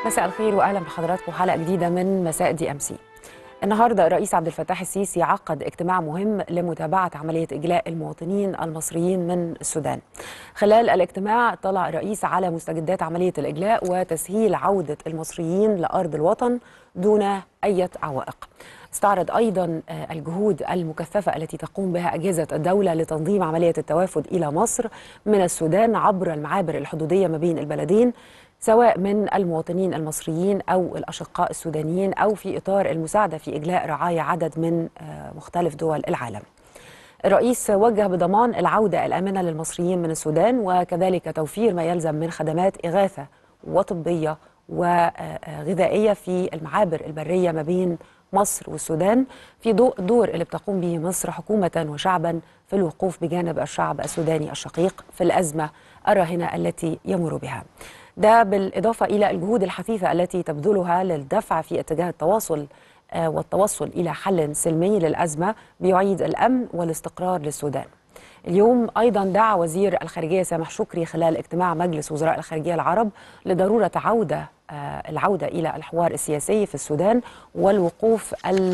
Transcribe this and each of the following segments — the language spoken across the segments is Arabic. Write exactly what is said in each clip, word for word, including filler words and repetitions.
مساء الخير واهلا بحضراتكم حلقه جديده من مساء دي ام سي. النهارده الرئيس عبد الفتاح السيسي عقد اجتماع مهم لمتابعه عمليه اجلاء المواطنين المصريين من السودان. خلال الاجتماع اطلع الرئيس على مستجدات عمليه الاجلاء وتسهيل عوده المصريين لارض الوطن دون اي عوائق. استعرض ايضا الجهود المكثفه التي تقوم بها اجهزه الدوله لتنظيم عمليه التوافد الى مصر من السودان عبر المعابر الحدوديه ما بين البلدين، سواء من المواطنين المصريين أو الأشقاء السودانيين أو في إطار المساعدة في إجلاء رعايا عدد من مختلف دول العالم. الرئيس وجه بضمان العودة الآمنة للمصريين من السودان وكذلك توفير ما يلزم من خدمات إغاثة وطبية وغذائية في المعابر البرية ما بين مصر والسودان، في ضوء الدور اللي بتقوم به مصر حكومة وشعبا في الوقوف بجانب الشعب السوداني الشقيق في الأزمة الراهنة التي يمر بها. ده بالإضافة إلى الجهود الحثيثة التي تبذلها للدفع في اتجاه التواصل والتوصل إلى حل سلمي للأزمة بيعيد الأمن والاستقرار للسودان. اليوم أيضا دعا وزير الخارجية سامح شكري خلال اجتماع مجلس وزراء الخارجية العرب لضرورة عودة العودة إلى الحوار السياسي في السودان والوقوف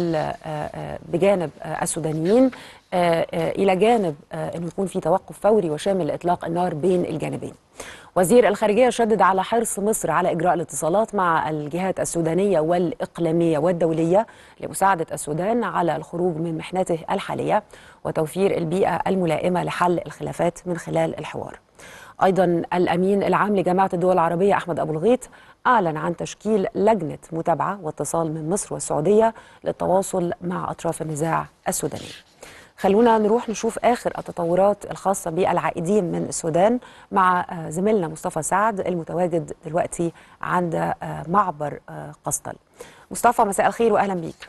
بجانب السودانيين إلى جانب أن يكون في توقف فوري وشامل لإطلاق النار بين الجانبين. وزير الخارجية شدد على حرص مصر على إجراء الاتصالات مع الجهات السودانية والإقليمية والدولية لمساعدة السودان على الخروج من محنته الحالية وتوفير البيئة الملائمة لحل الخلافات من خلال الحوار. أيضا الأمين العام لجامعة الدول العربية أحمد أبو الغيط أعلن عن تشكيل لجنة متابعة واتصال من مصر والسعودية للتواصل مع أطراف النزاع السوداني. خلونا نروح نشوف آخر التطورات الخاصة بالعائدين من السودان مع زميلنا مصطفى سعد المتواجد دلوقتي عند معبر قسطل. مصطفى مساء الخير وأهلا بيك.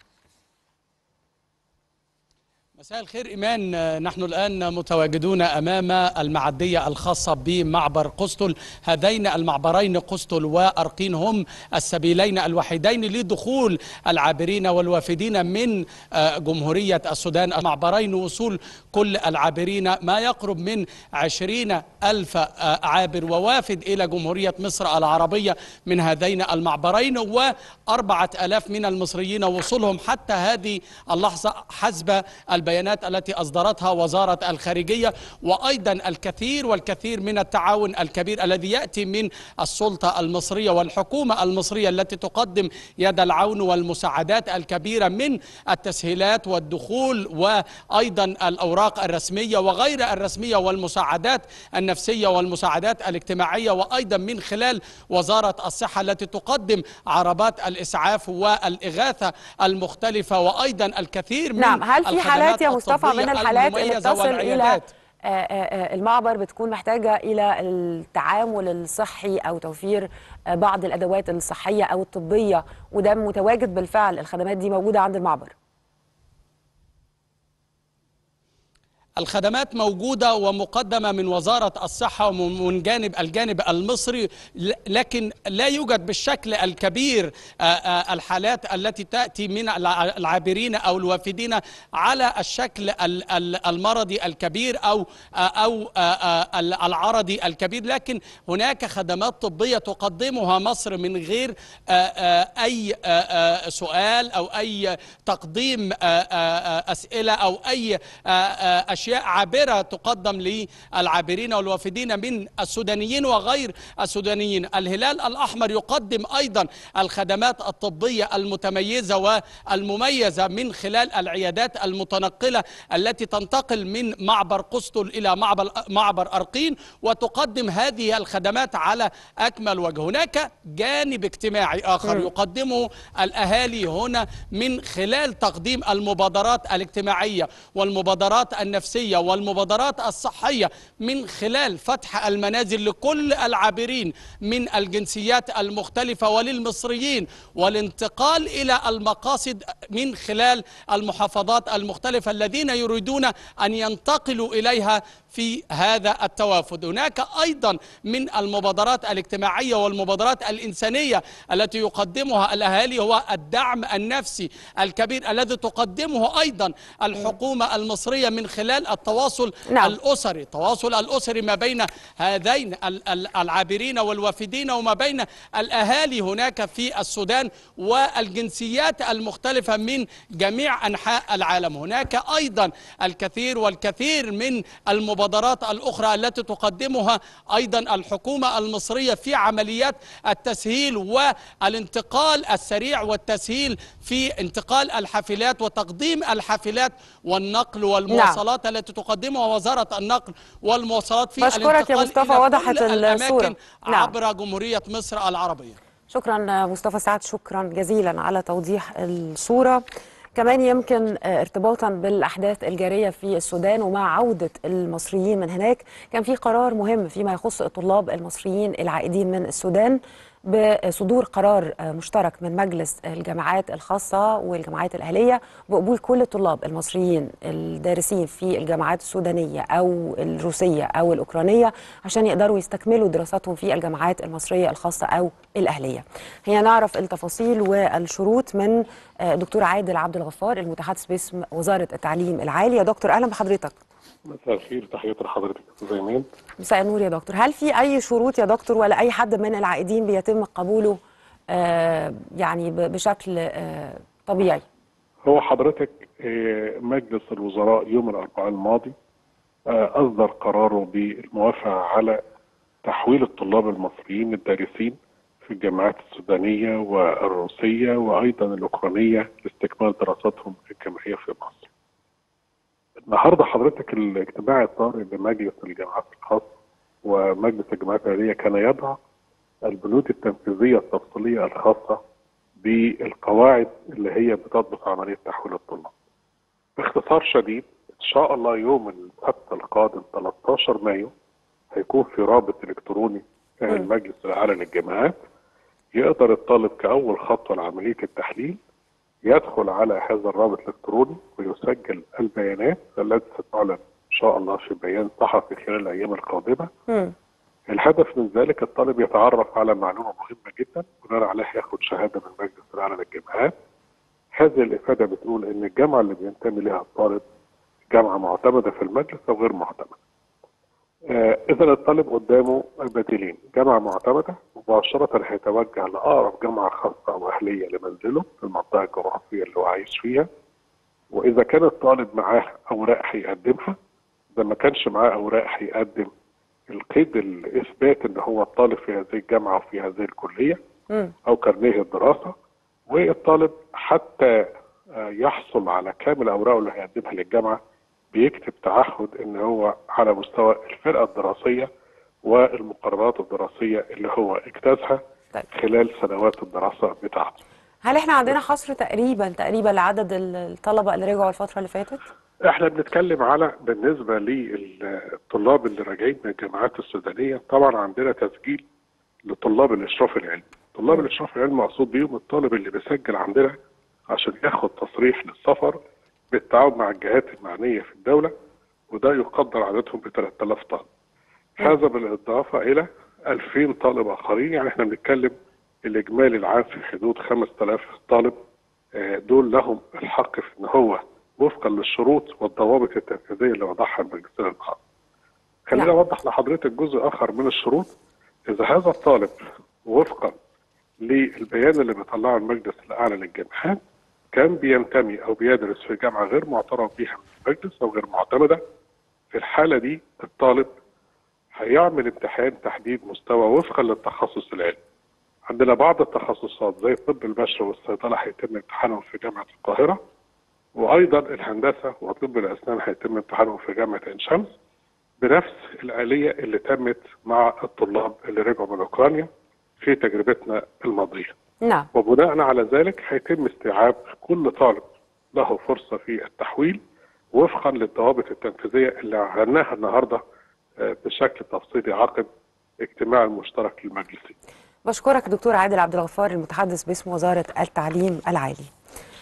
مساء الخير إيمان، نحن الآن متواجدون أمام المعدية الخاصة بمعبر قسطل. هذين المعبرين قسطل وأرقين هم السبيلين الوحيدين لدخول العابرين والوافدين من جمهورية السودان. المعبرين وصول كل العابرين ما يقرب من عشرين ألف عابر ووافد إلى جمهورية مصر العربية من هذين المعبرين، وأربعة آلاف من المصريين وصولهم حتى هذه اللحظة حسب البيانات التي أصدرتها وزارة الخارجية. وأيضا الكثير والكثير من التعاون الكبير الذي يأتي من السلطة المصرية والحكومة المصرية التي تقدم يد العون والمساعدات الكبيرة من التسهيلات والدخول وأيضا الأوراق الرسمية وغير الرسمية والمساعدات النفسية والمساعدات الاجتماعية، وأيضا من خلال وزارة الصحة التي تقدم عربات الإسعاف والإغاثة المختلفة، وأيضا الكثير من نعم. هل في حالات يا مصطفى من الحالات اللي بتصل إلى المعبر بتكون محتاجة إلى التعامل الصحي أو توفير بعض الأدوات الصحية أو الطبية وده متواجد بالفعل، الخدمات دي موجودة عند المعبر؟ الخدمات موجودة ومقدمة من وزارة الصحة ومن جانب الجانب المصري، لكن لا يوجد بالشكل الكبير الحالات التي تأتي من العابرين أو الوافدين على الشكل المرضي الكبير أو أو العرضي الكبير، لكن هناك خدمات طبية تقدمها مصر من غير أي سؤال أو أي تقديم أسئلة أو أي أشياء عابرة تقدم للعابرين والوافدين من السودانيين وغير السودانيين. الهلال الأحمر يقدم أيضا الخدمات الطبية المتميزة والمميزة من خلال العيادات المتنقلة التي تنتقل من معبر قسطل إلى معبر, معبر أرقين وتقدم هذه الخدمات على أكمل وجه. هناك جانب اجتماعي آخر يقدمه الأهالي هنا من خلال تقديم المبادرات الاجتماعية والمبادرات النفسية والمبادرات الصحية من خلال فتح المنازل لكل العابرين من الجنسيات المختلفة وللمصريين والانتقال إلى المقاصد من خلال المحافظات المختلفة الذين يريدون أن ينتقلوا إليها في هذا التوافد. هناك أيضا من المبادرات الاجتماعية والمبادرات الإنسانية التي يقدمها الأهالي هو الدعم النفسي الكبير الذي تقدمه أيضا الحكومة المصرية من خلال التواصل نعم. الأسري، التواصل الأسري ما بين هذين العابرين والوافدين وما بين الأهالي هناك في السودان والجنسيات المختلفة من جميع أنحاء العالم. هناك أيضا الكثير والكثير من المبادرات الأخرى التي تقدمها أيضا الحكومة المصرية في عمليات التسهيل والانتقال السريع والتسهيل في انتقال الحافلات وتقديم الحافلات والنقل والمواصلات نعم. التي تقدمها وزارة النقل والمواصلات في بشكرك يا مصطفى، وضحت الصورة عبر نعم. جمهورية مصر العربية. شكرا مصطفى سعد، شكرا جزيلا على توضيح الصورة. كمان يمكن ارتباطا بالأحداث الجارية في السودان ومع عودة المصريين من هناك، كان في قرار مهم فيما يخص الطلاب المصريين العائدين من السودان بصدور قرار مشترك من مجلس الجامعات الخاصة والجامعات الأهلية بقبول كل الطلاب المصريين الدارسين في الجامعات السودانية أو الروسية أو الأوكرانية عشان يقدروا يستكملوا دراساتهم في الجامعات المصرية الخاصة أو الأهلية. هي نعرف التفاصيل والشروط من دكتور عادل عبد الغفار المتحدث باسم وزارة التعليم العالي. يا دكتور أهلا بحضرتك. مساء الخير، تحياتي لحضرتك استاذ ايمان. مساء النور يا دكتور. هل في اي شروط يا دكتور ولا اي حد من العائدين بيتم قبوله آه يعني بشكل آه طبيعي؟ هو حضرتك آه مجلس الوزراء يوم الاربعاء الماضي آه اصدر قراره بالموافقه على تحويل الطلاب المصريين الدارسين في الجامعات السودانيه والروسيه وايضا الاوكرانيه لاستكمال دراساتهم الجامعيه في مصر. النهارده حضرتك الاجتماع الطارئ لمجلس الجامعات الخاص ومجلس الجامعات الاهليه كان يضع البنود التنفيذيه التفصيليه الخاصه بالقواعد اللي هي بتضبط عمليه تحويل الطلاب. باختصار شديد ان شاء الله يوم السبت القادم ثلاثة عشر مايو هيكون في رابط الكتروني المجلس الاعلى للجامعات، يقدر الطالب كاول خطوه لعمليه التحليل يدخل على هذا الرابط الالكتروني ويسجل البيانات التي ستعلن ان شاء الله في بيان صحفي خلال الايام القادمه. م. الهدف من ذلك الطالب يتعرف على معلومه مهمه جدا بناء عليها ياخد شهاده من المجلس الاعلى للجامعات. هذه الافاده بتقول ان الجامعه اللي بينتمي لها الطالب جامعه معتمده في المجلس او غير معتمده. آه اذا الطالب قدامه بديلين، جامعه معتمده مباشره هيتوجه لاقرب جامعه خاصه او اهليه لمنزله في المنطقه الجغرافيه اللي هو عايش فيها، واذا كان الطالب معاه اوراق هيقدمها، اذا ما كانش معاه اوراق هيقدم القيد الاثبات ان هو الطالب في هذه الجامعه وفي هذه الكليه او كارنيه الدراسه، والطالب حتى يحصل على كامل اوراقه اللي هيقدمها للجامعه بيكتب تعهد ان هو على مستوى الفرقه الدراسيه والمقررات الدراسيه اللي هو اجتازها طيب. خلال سنوات الدراسه بتاعته. هل احنا عندنا حصر تقريبا تقريبا لعدد الطلبه اللي رجعوا الفتره اللي فاتت؟ احنا بنتكلم على بالنسبه للطلاب اللي راجعين من الجامعات السودانيه، طبعا عندنا تسجيل لطلاب الاشراف العلمي. طلاب م. الاشراف العلمي مقصود بيهم الطالب اللي بيسجل عندنا عشان ياخد تصريح للسفر بالتعاون مع الجهات المعنيه في الدوله، وده يقدر عددهم ب ثلاثة آلاف طالب. هذا بالاضافه الى ألفين طالب اخرين، يعني احنا بنتكلم الاجمالي العام في حدود خمسة آلاف طالب. دول لهم الحق في ان هو وفقا للشروط والضوابط التنفيذيه اللي وضعها المجلس الخاص. خلينا اوضح لحضرتك جزء اخر من الشروط. اذا هذا الطالب وفقا للبيان اللي بيطلعه المجلس الاعلى للجامعات كان بينتمي او بيدرس في جامعه غير معترف بها من المجلس او غير معتمده، في الحاله دي الطالب هيعمل امتحان تحديد مستوى وفقا للتخصص العلمي. عندنا بعض التخصصات زي طب البشر والصيدله هيتم امتحانهم في جامعه القاهره، وايضا الهندسه وطب الاسنان هيتم امتحانهم في جامعه عين شمس بنفس الاليه اللي تمت مع الطلاب اللي رجعوا من اوكرانيا في تجربتنا الماضيه. نعم. وبناء على ذلك هيتم استيعاب كل طالب له فرصه في التحويل وفقا للضوابط التنفيذيه اللي اعلناها النهارده بشكل تفصيلي عقب اجتماع المشترك للمجلسين. بشكرك دكتور عادل عبد الغفار المتحدث باسم وزاره التعليم العالي.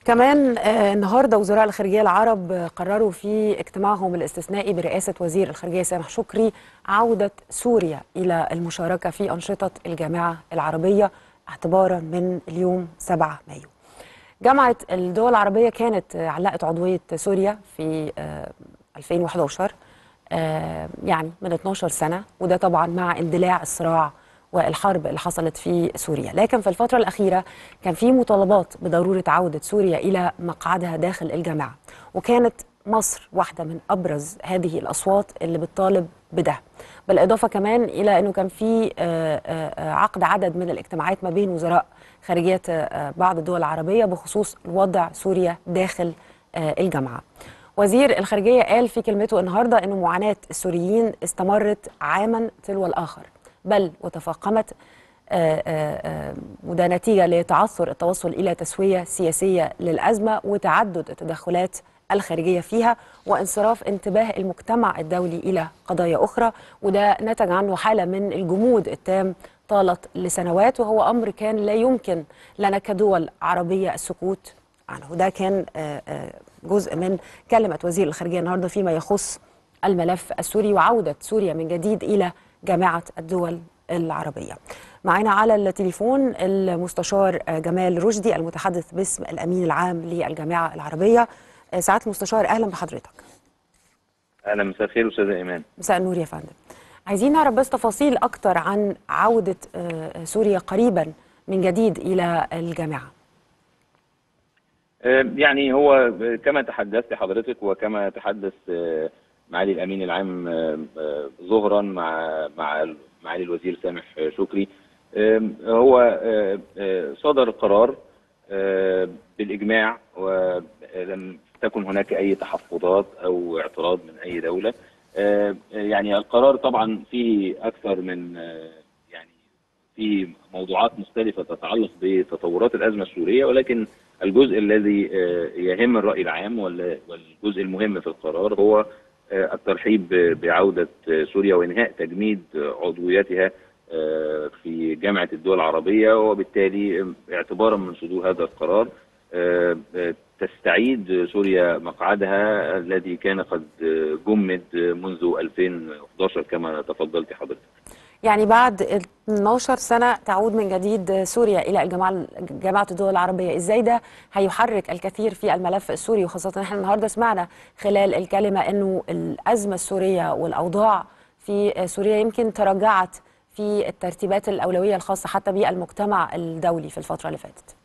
كمان آه، النهارده وزراء الخارجيه العرب آه، قرروا في اجتماعهم الاستثنائي برئاسه وزير الخارجيه سامح شكري عوده سوريا الى المشاركه في انشطه الجامعه العربيه اعتبارا من اليوم سبعة مايو. جامعه الدول العربيه كانت آه، علقت عضويه سوريا في آه، ألفين وأحد عشر آه، يعني من اتناشر سنه، وده طبعا مع اندلاع الصراع والحرب اللي حصلت في سوريا. لكن في الفترة الأخيرة كان في مطالبات بضرورة عودة سوريا إلى مقعدها داخل الجامعة، وكانت مصر واحدة من أبرز هذه الأصوات اللي بتطالب بده. بالإضافة كمان إلى أنه كان في آه، آه، عقد عدد من الاجتماعات ما بين وزراء خارجية آه، بعض الدول العربية بخصوص وضع سوريا داخل آه، الجامعة. وزير الخارجية قال في كلمته النهاردة أنه معاناة السوريين استمرت عاما تلو الآخر، بل وتفاقمت، آه، آه، آه، وده نتيجة لتعثر التوصل إلى تسوية سياسية للأزمة وتعدد التدخلات الخارجية فيها وانصراف انتباه المجتمع الدولي إلى قضايا أخرى، وده نتج عنه حالة من الجمود التام طالت لسنوات، وهو أمر كان لا يمكن لنا كدول عربية السكوت عنه. ده كان آه، آه، جزء من كلمة وزير الخارجية النهاردة فيما يخص الملف السوري وعودة سوريا من جديد إلى جامعة الدول العربية. معنا على التليفون المستشار جمال رشدي المتحدث باسم الأمين العام للجامعة العربية. سعادة المستشار أهلا بحضرتك. اهلا، مساء الخير استاذه ايمان. مساء النور يا فندم. عايزين نعرف بس تفاصيل أكتر عن عودة سوريا قريبا من جديد إلى الجامعة. يعني هو كما تحدثت حضرتك وكما تحدث معالي الامين العام ظهرا مع مع معالي الوزير سامح شكري، هو صدر قرار بالاجماع ولم تكن هناك اي تحفظات او اعتراض من اي دوله. يعني القرار طبعا فيه اكثر من يعني في موضوعات مختلفه تتعلق بتطورات الازمه السوريه، ولكن الجزء الذي يهم الرأي العام والجزء المهم في القرار هو الترحيب بعودة سوريا وإنهاء تجميد عضويتها في جامعة الدول العربية، وبالتالي اعتبارا من صدور هذا القرار تستعيد سوريا مقعدها الذي كان قد جمد منذ ألفين وأحد عشر كما تفضلت حضرتك. يعني بعد اتناشر سنة تعود من جديد سوريا إلى الجامعة جامعة الدول العربية، إزاي ده هيحرك الكثير في الملف السوري؟ وخاصة إحنا النهاردة سمعنا خلال الكلمة إنه الأزمة السورية والأوضاع في سوريا يمكن تراجعت في الترتيبات الأولوية الخاصة حتى بالمجتمع الدولي في الفترة اللي فاتت.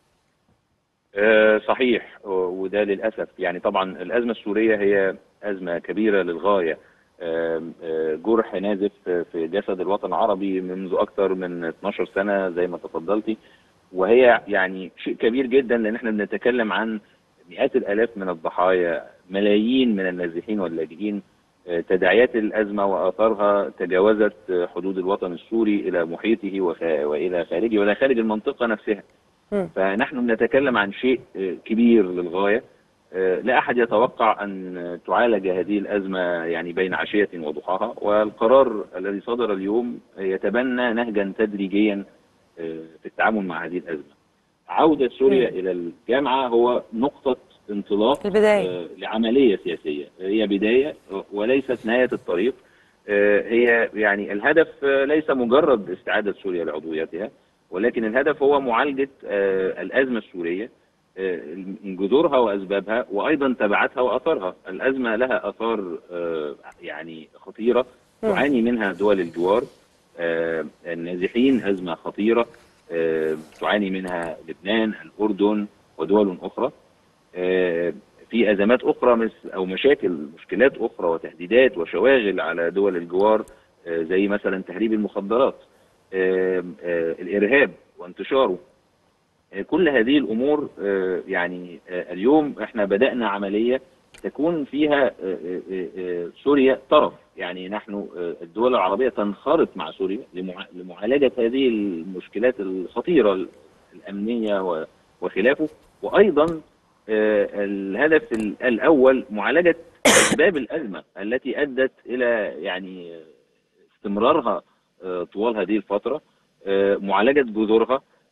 صحيح، وده للأسف. يعني طبعا الأزمة السورية هي أزمة كبيرة للغاية، جرح نازف في جسد الوطن العربي منذ أكثر من اتناشر سنة زي ما تفضلتي، وهي يعني شيء كبير جدا لأن احنا بنتكلم عن مئات الآلاف من الضحايا، ملايين من النازحين واللاجئين. تداعيات الأزمة وآثارها تجاوزت حدود الوطن السوري إلى محيطه وإلى خارجه وإلى خارج المنطقة نفسها. فنحن بنتكلم عن شيء كبير للغاية. لا أحد يتوقع أن تعالج هذه الأزمة يعني بين عشية وضحاها، والقرار الذي صدر اليوم يتبنى نهجا تدريجيا في التعامل مع هذه الأزمة. عودة سوريا م. إلى الجامعة هو نقطة انطلاق البداية. لعملية سياسية، هي بداية وليست نهاية الطريق. هي يعني الهدف ليس مجرد استعادة سوريا لعضويتها، ولكن الهدف هو معالجة الأزمة السورية من جذورها وأسبابها، وأيضا تبعاتها وأثارها. الأزمة لها أثار يعني خطيرة تعاني منها دول الجوار. النازحين أزمة خطيرة تعاني منها لبنان، الأردن ودول أخرى. في أزمات أخرى أو مشاكل مشكلات أخرى وتهديدات وشواغل على دول الجوار، زي مثلا تهريب المخدرات، الإرهاب وانتشاره. كل هذه الأمور يعني اليوم احنا بدأنا عملية تكون فيها سوريا طرف. يعني نحن الدول العربية تنخرط مع سوريا لمعالجة هذه المشكلات الخطيرة الأمنية وخلافه، وأيضا الهدف الأول معالجة أسباب الأزمة التي أدت إلى يعني استمرارها طوال هذه الفترة، معالجة جذورها،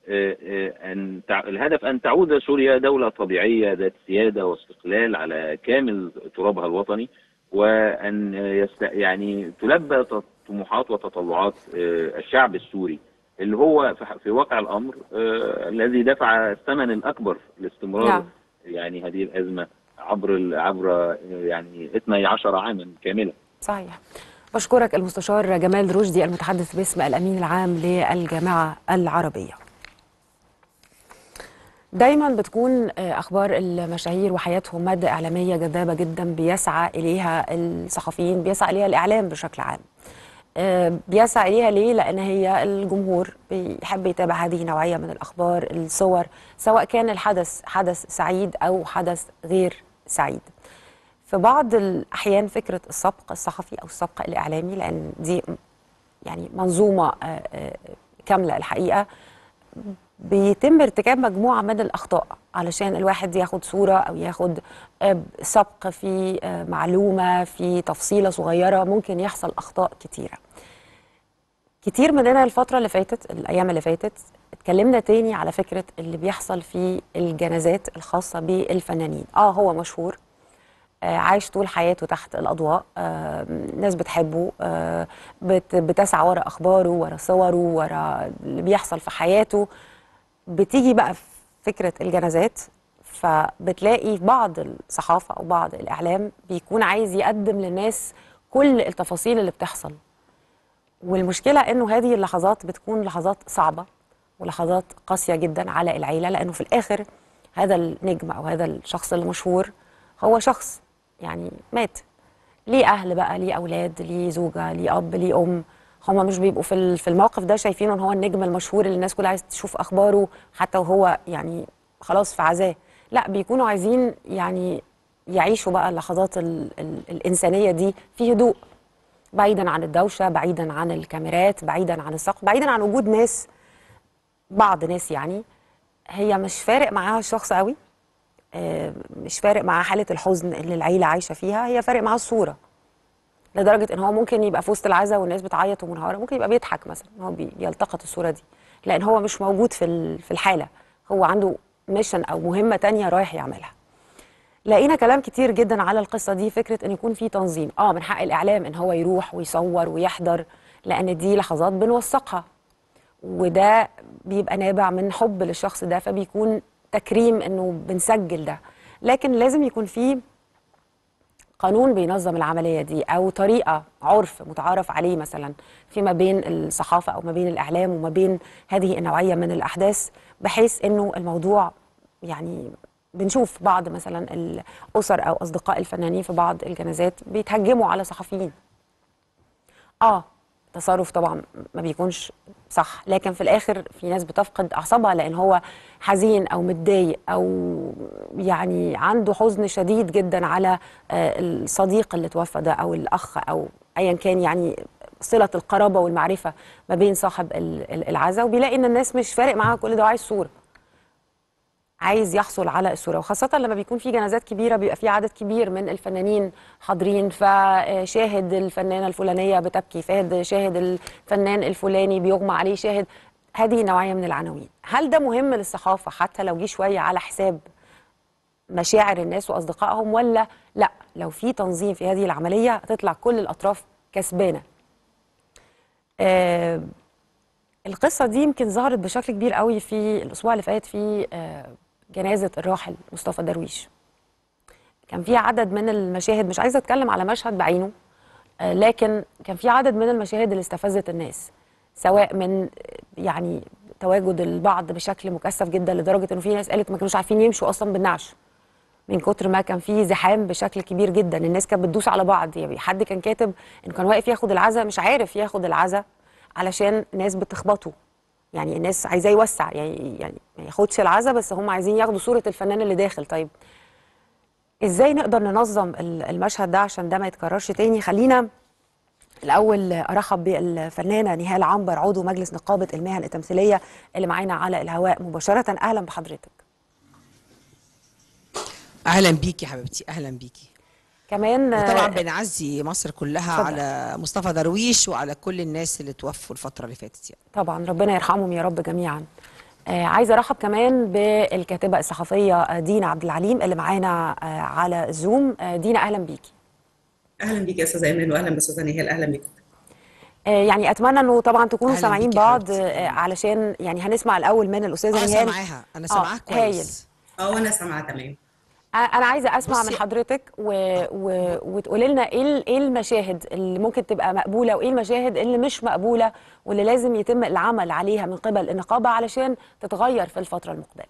أن الهدف أن تعود سوريا دولة طبيعية ذات سيادة واستقلال على كامل ترابها الوطني، وأن يست يعني تلبى طموحات وتطلعات الشعب السوري اللي هو في واقع الأمر الذي دفع الثمن الأكبر لاستمرار نعم. يعني هذه الأزمة عبر عبر يعني اثني عشر عاما كاملا. صحيح. بشكرك المستشار جمال رشدي المتحدث باسم الأمين العام للجامعة العربية. دايما بتكون أخبار المشاهير وحياتهم مادة إعلامية جذابة جدا بيسعى إليها الصحفيين، بيسعى إليها الإعلام بشكل عام. بيسعى إليها ليه؟ لأن هي الجمهور بيحب يتابع هذه النوعية من الأخبار، الصور، سواء كان الحدث حدث سعيد أو حدث غير سعيد. في بعض الأحيان فكرة السبق الصحفي أو السبق الإعلامي، لأن دي يعني منظومة كاملة الحقيقة، بيتم ارتكاب مجموعة من الأخطاء علشان الواحد ياخد صورة أو ياخد سبق في معلومة في تفصيلة صغيرة. ممكن يحصل أخطاء كتيرة كتير مننا. الفترة اللي فاتت الأيام اللي فاتت اتكلمنا تاني على فكرة اللي بيحصل في الجنازات الخاصة بالفنانين. آه هو مشهور، آه عايش طول حياته تحت الأضواء، آه ناس بتحبه، آه بت بتسعى ورا أخباره، ورا صوره، ورا اللي بيحصل في حياته. بتيجي بقى فكرة الجنازات، فبتلاقي بعض الصحافة أو بعض الإعلام بيكون عايز يقدم للناس كل التفاصيل اللي بتحصل. والمشكلة إنه هذه اللحظات بتكون لحظات صعبة ولحظات قاسية جدا على العيلة، لأنه في الآخر هذا النجم أو هذا الشخص المشهور هو شخص يعني مات، ليه أهل بقى، ليه أولاد، ليه زوجة، ليه أب، ليه أم. هما مش بيبقوا في في الموقف ده شايفينه ان هو النجم المشهور اللي الناس كلها عايزه تشوف اخباره حتى وهو يعني خلاص في عزاه. لا، بيكونوا عايزين يعني يعيشوا بقى اللحظات ال ال الانسانيه دي في هدوء، بعيدا عن الدوشه، بعيدا عن الكاميرات، بعيدا عن السقف، بعيدا عن وجود ناس، بعض ناس يعني هي مش فارق معاها الشخص قوي، مش فارق معاها حاله الحزن اللي العيله عايشه فيها، هي فارق معاها الصوره. لدرجه ان هو ممكن يبقى في وسط العزاء والناس بتعيط ومنهاره، ممكن يبقى بيضحك مثلا، هو بيلتقط الصوره دي، لان هو مش موجود في في الحاله، هو عنده ميشن او مهمه تانية رايح يعملها. لقينا كلام كتير جدا على القصه دي، فكره ان يكون في تنظيم. اه من حق الاعلام ان هو يروح ويصور ويحضر، لان دي لحظات بنوثقها، وده بيبقى نابع من حب للشخص ده، فبيكون تكريم انه بنسجل ده. لكن لازم يكون في قانون بينظم العملية دي، أو طريقة عرف متعارف عليه مثلا فيما بين الصحافة أو ما بين الإعلام وما بين هذه النوعية من الأحداث، بحيث أنه الموضوع يعني بنشوف بعض مثلا الأسر أو أصدقاء الفنانين في بعض الجنازات بيتهجموا على صحفيين. آه تصرف طبعا ما بيكونش صح، لكن في الآخر في ناس بتفقد أعصابها لأن هو حزين أو متضايق أو يعني عنده حزن شديد جدا على الصديق اللي توفى ده أو الأخ أو أيا كان، يعني صلة القرابة والمعرفة ما بين صاحب العزاء، وبيلاقي إن الناس مش فارق معاها كل ده، عايز صورة، عايز يحصل على الصورة. وخاصة لما بيكون في جنازات كبيرة بيبقى في عدد كبير من الفنانين حاضرين، فشاهد الفنانة الفلانية بتبكي، فاهد شاهد الفنان الفلاني بيغمى عليه، شاهد هذه النوعية من العناوين. هل ده مهم للصحافة حتى لو جه شوية على حساب مشاعر الناس وأصدقائهم، ولا لا لو في تنظيم في هذه العملية هتطلع كل الأطراف كسبانة؟ آه القصة دي يمكن ظهرت بشكل كبير قوي في الأسبوع اللي فات في آه جنازة الراحل مصطفى درويش. كان في عدد من المشاهد، مش عايزة أتكلم على مشهد بعينه، آه لكن كان في عدد من المشاهد اللي استفزت الناس، سواء من يعني تواجد البعض بشكل مكثف جدا لدرجة إنه في ناس قالت ما كانوش عارفين يمشوا أصلا بالنعش من كتر ما كان في زحام بشكل كبير جدا. الناس كانت بتدوس على بعض، يعني حد كان كاتب إنه كان واقف ياخد العزاء مش عارف ياخد العزاء علشان ناس بتخبطه، يعني الناس عايزاه يوسع، يعني يعني ما ياخدش العزاء بس هم عايزين ياخدوا صورة الفنان اللي داخل. طيب ازاي نقدر ننظم المشهد ده عشان ده ما يتكررش تاني؟ خلينا الأول أرحب بالفنانة نهال عنبر، عضو مجلس نقابة المهن التمثيلية اللي معانا على الهواء مباشرة. أهلا بحضرتك. أهلا بيكي حبيبتي، أهلا بيكي. كمان طبعا بنعزي مصر كلها فضل. على مصطفى درويش وعلى كل الناس اللي توفوا الفترة اللي فاتت يعني. طبعا ربنا يرحمهم يا رب جميعا. آه عايزه ارحب كمان بالكاتبه الصحفيه دينا عبد العليم اللي معانا آه على الزوم. آه دينا اهلا بيكي. اهلا بيكي يا استاذه ايمان، واهلا باستاذه نهال. اهلا بيكم. آه يعني اتمنى انه طبعا تكونوا سامعين بعض، آه آه علشان يعني هنسمع الاول من الاستاذه اه نهال. سامعاها، انا سامعاها آه كويس. اه انا سامعه تمام. انا عايزه اسمع من بصي- حضرتك و... و... وتقولي لنا ايه ال- ايه المشاهد اللي ممكن تبقى مقبوله وايه المشاهد اللي مش مقبوله واللي لازم يتم العمل عليها من قبل النقابه علشان تتغير في الفتره المقبله.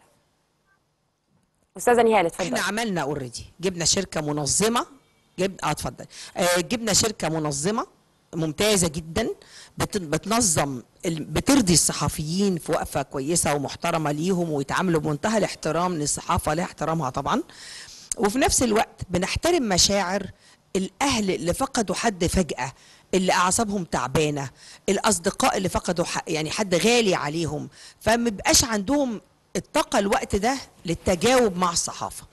استاذه نهال اتفضلي. احنا عملنا اوريدي، جبنا شركه منظمه، جب اه اتفضل. آه جبنا شركه منظمه ممتازه جدا، بت... بتنظم ال... بترضي الصحفيين في وقفه كويسه ومحترمه ليهم، ويتعاملوا بمنتهى الاحترام، للصحافه لها احترامها طبعا. وفي نفس الوقت بنحترم مشاعر الاهل اللي فقدوا حد فجأة، اللي اعصابهم تعبانه، الاصدقاء اللي فقدوا يعني حد غالي عليهم، فما بيبقاش عندهم الطاقه الوقت ده للتجاوب مع الصحافه.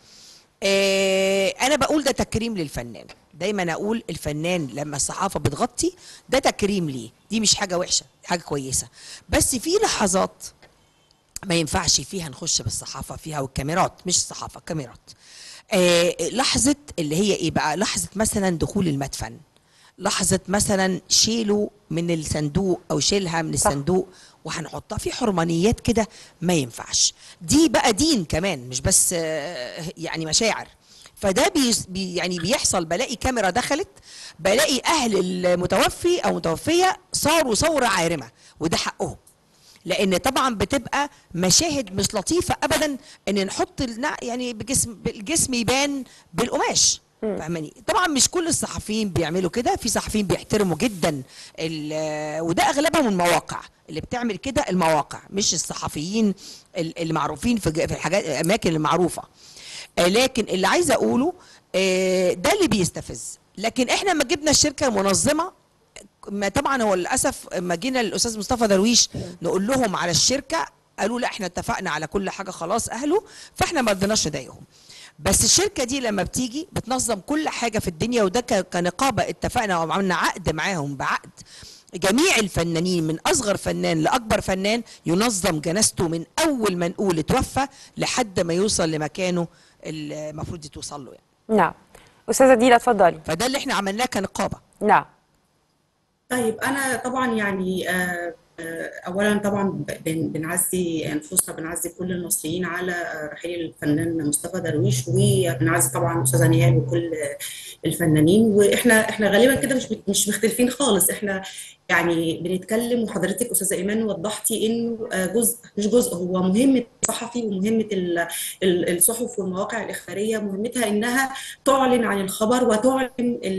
آه انا بقول ده تكريم للفنان، دايما اقول الفنان لما الصحافه بتغطي ده تكريم ليه، دي مش حاجه وحشه، حاجه كويسه. بس في لحظات ما ينفعش فيها نخش بالصحافه فيها، والكاميرات مش الصحافه، كاميرات. آه لحظه اللي هي ايه بقى، لحظه مثلا دخول المدفن، لحظه مثلا شيله من الصندوق او شيلها من الصندوق وهنحطها في حرمانيات كده، ما ينفعش. دي بقى دين كمان، مش بس آه يعني مشاعر. فده بي يعني بيحصل، بلاقي كاميرا دخلت، بلاقي اهل المتوفي او متوفيه صاروا ثوره عارمه، وده حقهم، لان طبعا بتبقى مشاهد مش لطيفه ابدا ان نحط يعني بجسم الجسم يبان بالقماش، فاهماني؟ طبعا مش كل الصحفيين بيعملوا كده، في صحفيين بيحترموا جدا، وده اغلبهم المواقع اللي بتعمل كده، المواقع مش الصحفيين اللي معروفين في في الحاجات الاماكن المعروفه. لكن اللي عايزه اقوله ده اللي بيستفز. لكن احنا ما جبنا الشركه المنظمه، ما طبعا هو للاسف ما جينا للاستاذ مصطفى درويش نقول لهم على الشركه، قالوا لا احنا اتفقنا على كل حاجه خلاص اهله، فاحنا ما رضيناش نضايقهم. بس الشركه دي لما بتيجي بتنظم كل حاجه في الدنيا، وده كنقابه اتفقنا وعملنا عقد معاهم، بعقد جميع الفنانين من اصغر فنان لاكبر فنان ينظم جنازته من اول ما نقول اتوفى لحد ما يوصل لمكانه المفروض يتوصل له يعني. نعم. استاذه دينا اتفضلي. فده اللي احنا عملناه كنقابه. نعم. طيب انا طبعا يعني آه اولا طبعا بنعزي انفسنا، بنعزي كل المصريين على رحيل الفنان مصطفى درويش، وبنعزي طبعا استاذه نهال وكل الفنانين. واحنا احنا غالبا كده مش مش مختلفين خالص، احنا يعني بنتكلم، وحضرتك استاذه ايمان وضحتي انه جزء مش جزء، هو مهمه الصحفي ومهمه الصحف والمواقع الاخباريه، مهمتها انها تعلن عن الخبر وتعلن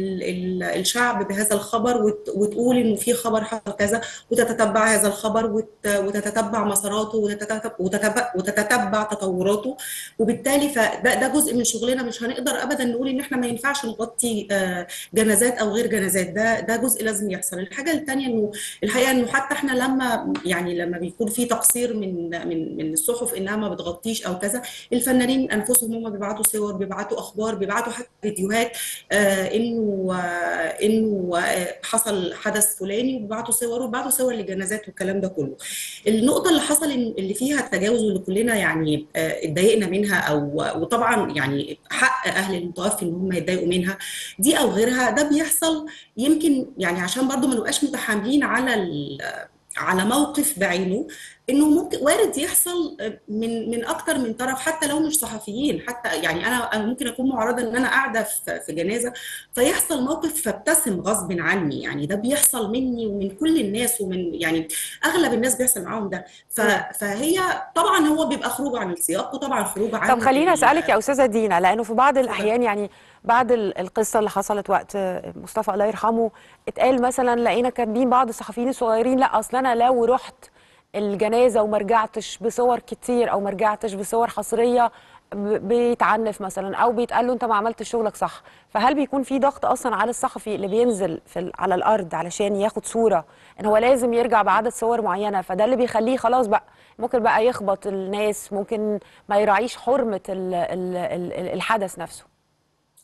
الشعب بهذا الخبر، وتقول انه في خبر حصل كذا، وتتتبع هذا الخبر وتتتبع مساراته وتتتبع, وتتتبع تطوراته. وبالتالي فده ده جزء من شغلنا، مش هنقدر ابدا نقول ان احنا ما ينفعش نغطي جنازات او غير جنازات، ده ده جزء لازم يحصل. الحاجه الثانيه انه الحقيقه انه حتى احنا لما يعني لما بيكون في تقصير من من من الصحف انها ما بتغطيش او كذا، الفنانين انفسهم هم بيبعتوا صور، بيبعتوا اخبار، بيبعتوا حتى فيديوهات آه انه آه انه آه حصل حدث فلاني، وبيبعتوا صور وبيبعتوا صور لجنازات والكلام ده كله. النقطه اللي حصل اللي فيها التجاوز واللي كلنا يعني اتضايقنا منها، او وطبعا يعني حق اهل المتوفي ان هم يتضايقوا منها دي او غيرها، ده بيحصل يمكن يعني عشان برضو ما نبقاش متحاملين على على موقف بعينه، انه ممكن وارد يحصل من من اكتر من طرف، حتى لو مش صحفيين. حتى يعني انا انا ممكن اكون معرضه ان انا قاعده في جنازه فيحصل موقف فابتسم غصب عني، يعني ده بيحصل مني ومن كل الناس، ومن يعني اغلب الناس بيحصل معاهم ده. فهي طبعا هو بيبقى خروج عن السياق، وطبعا خروج عن. طب خليني اسالك يا استاذه دينا، لانه في بعض الاحيان يعني بعد القصه اللي حصلت وقت مصطفى الله يرحمه، اتقال مثلا لقينا كاتبين بعض الصحفيين الصغيرين لا اصل انا لو رحت الجنازه وما رجعتش بصور كتير او ما رجعتش بصور حصريه بيتعنف مثلا، او بيتقال له انت ما عملتش شغلك صح. فهل بيكون في ضغط اصلا على الصحفي اللي بينزل في على الارض علشان ياخد صوره ان هو لازم يرجع بعدد صور معينه، فده اللي بيخليه خلاص بقى ممكن بقى يخبط الناس، ممكن ما يراعيش حرمه ال ال ال الحدث نفسه؟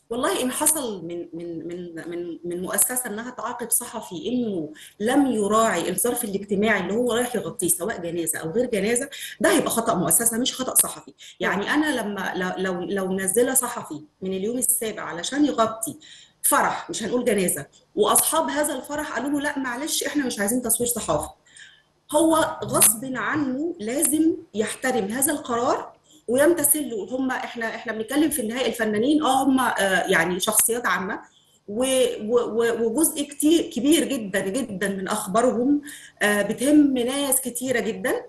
والله ان حصل من من من من من مؤسسه انها تعاقب صحفي انه لم يراعي الظرف الاجتماعي اللي هو رايح يغطيه سواء جنازه او غير جنازه، ده هيبقى خطا مؤسسه مش خطا صحفي. يعني انا لما لو لو لو منزله صحفي من اليوم السابع علشان يغطي فرح، مش هنقول جنازه، واصحاب هذا الفرح قالوا له لا معلش احنا مش عايزين تصوير صحافي، هو غصب عنه لازم يحترم هذا القرار ويمتثل له. هم احنا احنا بنتكلم في النهايه الفنانين اه هم آه يعني شخصيات عامه، وجزء كتير كبير جدا جدا من اخبارهم آه بتهم ناس كتيره جدا،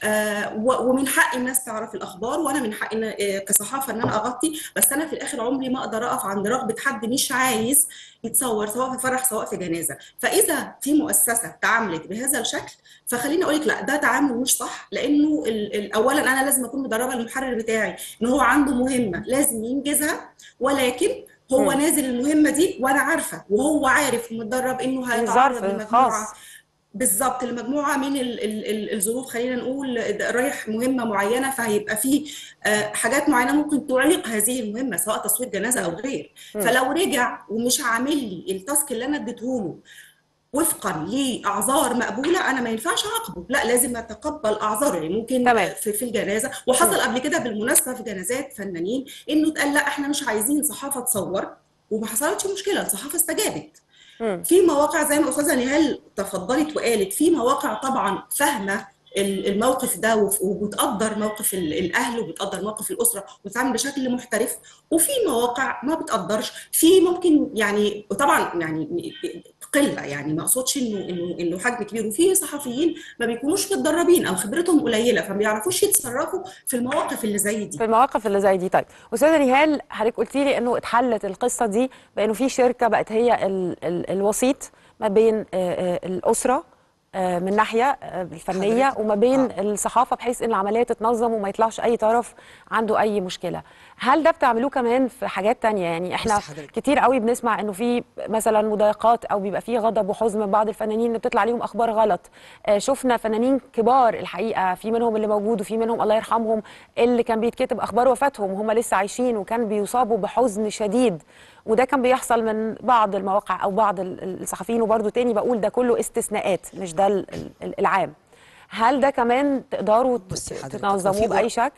آه ومن حق الناس تعرف الاخبار، وانا من حق إن آه كصحافه ان انا اغطي، بس انا في الاخر عمري ما اقدر اقف عند رغبه حد مش عايز يتصور سواء في فرح سواء في جنازه. فاذا في مؤسسه تعاملت بهذا الشكل فخليني اقول لك لا، ده تعامل مش صح، لانه ال ال اولا انا لازم اكون مدربه المحرر بتاعي ان هو عنده مهمه لازم ينجزها، ولكن هو م. نازل المهمه دي وانا عارفه وهو عارف ومتدرب انه هيتعرض لمجموعه بالظبط لمجموعه من ال ال ال الظروف، خلينا نقول رايح مهمه معينه، فهيبقى فيه حاجات معينه ممكن تعيق هذه المهمه سواء تصوير جنازه او غير. م. فلو رجع ومش عامل لي التاسك اللي انا اديته له وفقا لاعذار مقبوله، انا ما ينفعش اعاقبه، لا لازم اتقبل اعذاره. يعني ممكن تمام. في, في الجنازه، وحصل قبل كده بالمناسبه في جنازات فنانين انه اتقال لا احنا مش عايزين صحافه تصور، وما حصلتش مشكله، الصحافه استجابت. م. في مواقع زي ما استاذه نهال تفضلت وقالت، في مواقع طبعا فاهمه الموقف ده وبتقدر موقف الاهل وبتقدر موقف الاسره وبتتعامل بشكل محترف، وفي مواقع ما بتقدرش، في ممكن يعني طبعا يعني قله، يعني ما اقصدش انه انه انه حجم كبير، وفي صحفيين ما بيكونوش متدربين او خبرتهم قليله فما بيعرفوش يتصرفوا في المواقف اللي زي دي. في المواقف اللي زي دي. طيب استاذه نهال، حضرتك قلتي لي انه اتحلت القصه دي بانه في شركه بقت هي ال ال الوسيط ما بين الاسره من ناحيه الفنيه حضرتك. وما بين آه. الصحافه، بحيث ان العمليه تتنظم وما يطلعش اي طرف عنده اي مشكله. هل ده بتعملوه كمان في حاجات تانية؟ يعني احنا كتير قوي بنسمع انه في مثلا مضايقات او بيبقى في غضب وحزن من بعض الفنانين اللي بتطلع عليهم اخبار غلط. آه شفنا فنانين كبار الحقيقه، في منهم اللي موجود وفي منهم الله يرحمهم اللي كان بيتكتب اخبار وفاتهم وهم لسه عايشين وكان بيصابوا بحزن شديد، وده كان بيحصل من بعض المواقع او بعض الصحفيين، وبرده تاني بقول ده كله استثناءات مش ده العام. هل ده كمان تقدروا تنظموه باي شكل؟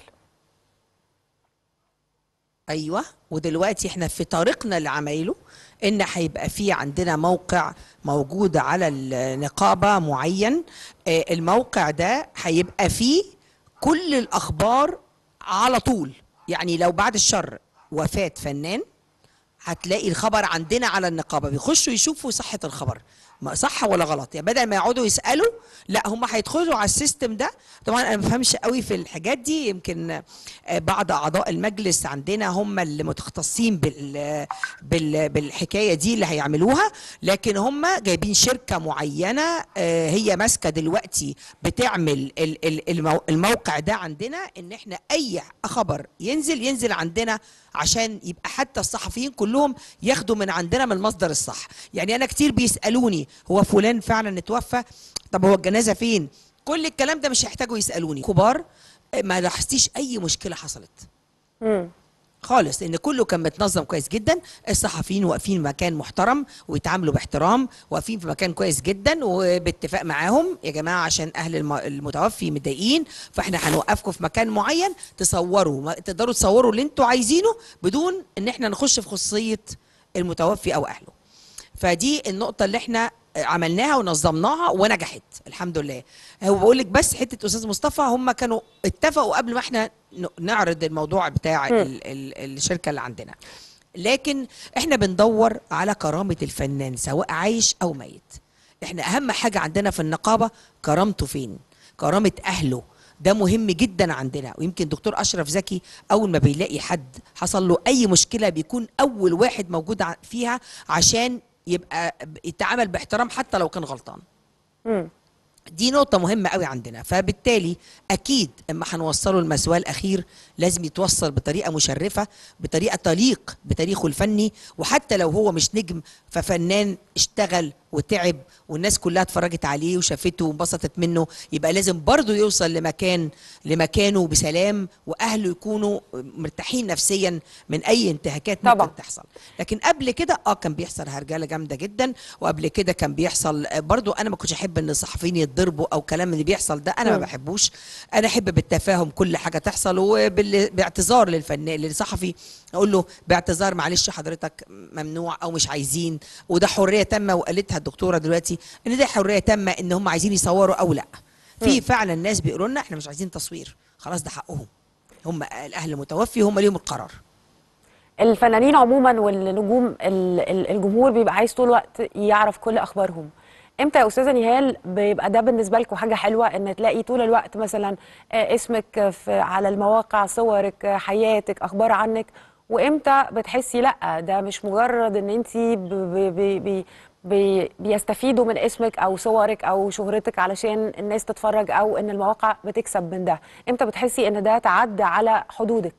ايوه، ودلوقتي احنا في طريقنا لعمايله ان هيبقى في عندنا موقع موجود على النقابه معين، الموقع ده هيبقى فيه كل الاخبار على طول. يعني لو بعد الشر وفاه فنان هتلاقي الخبر عندنا على النقابه، بيخشوا يشوفوا صحه الخبر صح ولا غلط، يعني بدل ما يقعدوا يسالوا لا هم هيدخلوا على السيستم ده. طبعا انا ما بفهمش قوي في الحاجات دي، يمكن بعض اعضاء المجلس عندنا هم اللي متخصصين بال بال بالحكايه دي اللي هيعملوها، لكن هم جايبين شركه معينه هي ماسكه دلوقتي بتعمل الموقع ده عندنا، ان احنا اي خبر ينزل ينزل عندنا عشان يبقى حتى الصحفيين كلهم ياخدوا من عندنا من المصدر الصح. يعني انا كتير بيسالوني هو فلان فعلا اتوفى، طب هو الجنازه فين؟ كل الكلام ده مش هيحتاجوا يسالوني. كبار ما لاحظتيش اي مشكله حصلت امم خالص، ان كله كان متنظم كويس جدا، الصحفيين واقفين في مكان محترم ويتعاملوا باحترام، واقفين في مكان كويس جدا وباتفاق معاهم يا جماعه عشان اهل المتوفي متضايقين فاحنا هنوقفكم في مكان معين تصوروا، تقدروا تصوروا اللي انتوا عايزينه بدون ان احنا نخش في خصوصيه المتوفي او اهله. فدي النقطه اللي احنا عملناها ونظمناها ونجحت الحمد لله. هو بقول لك بس حته استاذ مصطفى هم كانوا اتفقوا قبل ما احنا نعرض الموضوع بتاع ال ال الشركه اللي عندنا، لكن احنا بندور على كرامه الفنان سواء عايش او ميت. احنا اهم حاجه عندنا في النقابه كرامته فين، كرامه اهله، ده مهم جدا عندنا. ويمكن دكتور اشرف زكي اول ما بيلاقي حد حصل له اي مشكله بيكون اول واحد موجود فيها عشان يبقى يتعامل باحترام حتى لو كان غلطان. امم دي نقطة مهمة قوي عندنا، فبالتالي أكيد اما هنوصله المسواه الأخير لازم يتوصل بطريقة مشرفة، بطريقة تليق بتاريخه الفني، وحتى لو هو مش نجم ففنان اشتغل وتعب والناس كلها اتفرجت عليه وشافته وانبسطت منه، يبقى لازم برضه يوصل لمكان لمكانه بسلام واهله يكونوا مرتاحين نفسيا من اي انتهاكات ممكن طبعا. تحصل. لكن قبل كده اه كان بيحصل هرجله جامده جدا، وقبل كده كان بيحصل برضو. انا ما كنتش احب ان الصحفيين يتضربوا او كلام اللي بيحصل ده، انا ما بحبوش. انا احب بالتفاهم كل حاجه تحصل وباعتذار للفنان للصحفي، اقول له باعتذار معلش حضرتك ممنوع او مش عايزين، وده حريه تامه. وقالتها الدكتوره دلوقتي ان ده حريه تامه ان هم عايزين يصوروا او لا. في فعلا ناس بيقولوا لنا احنا مش عايزين تصوير، خلاص ده حقهم، هم الاهل المتوفي هم ليهم القرار. الفنانين عموما والنجوم ال- ال- الجمهور بيبقى عايز طول الوقت يعرف كل اخبارهم. امتى يا استاذه نهال بيبقى ده بالنسبه لكم حاجه حلوه ان تلاقي طول الوقت مثلا آه، اسمك في على المواقع، صورك، آه، حياتك، اخبار عنك؟ وامتى بتحسي لا ده مش مجرد ان انت بي بيستفيدوا من اسمك او صورك او شهرتك علشان الناس تتفرج او ان المواقع بتكسب من ده؟ امتى بتحسي ان ده تعدى على حدودك؟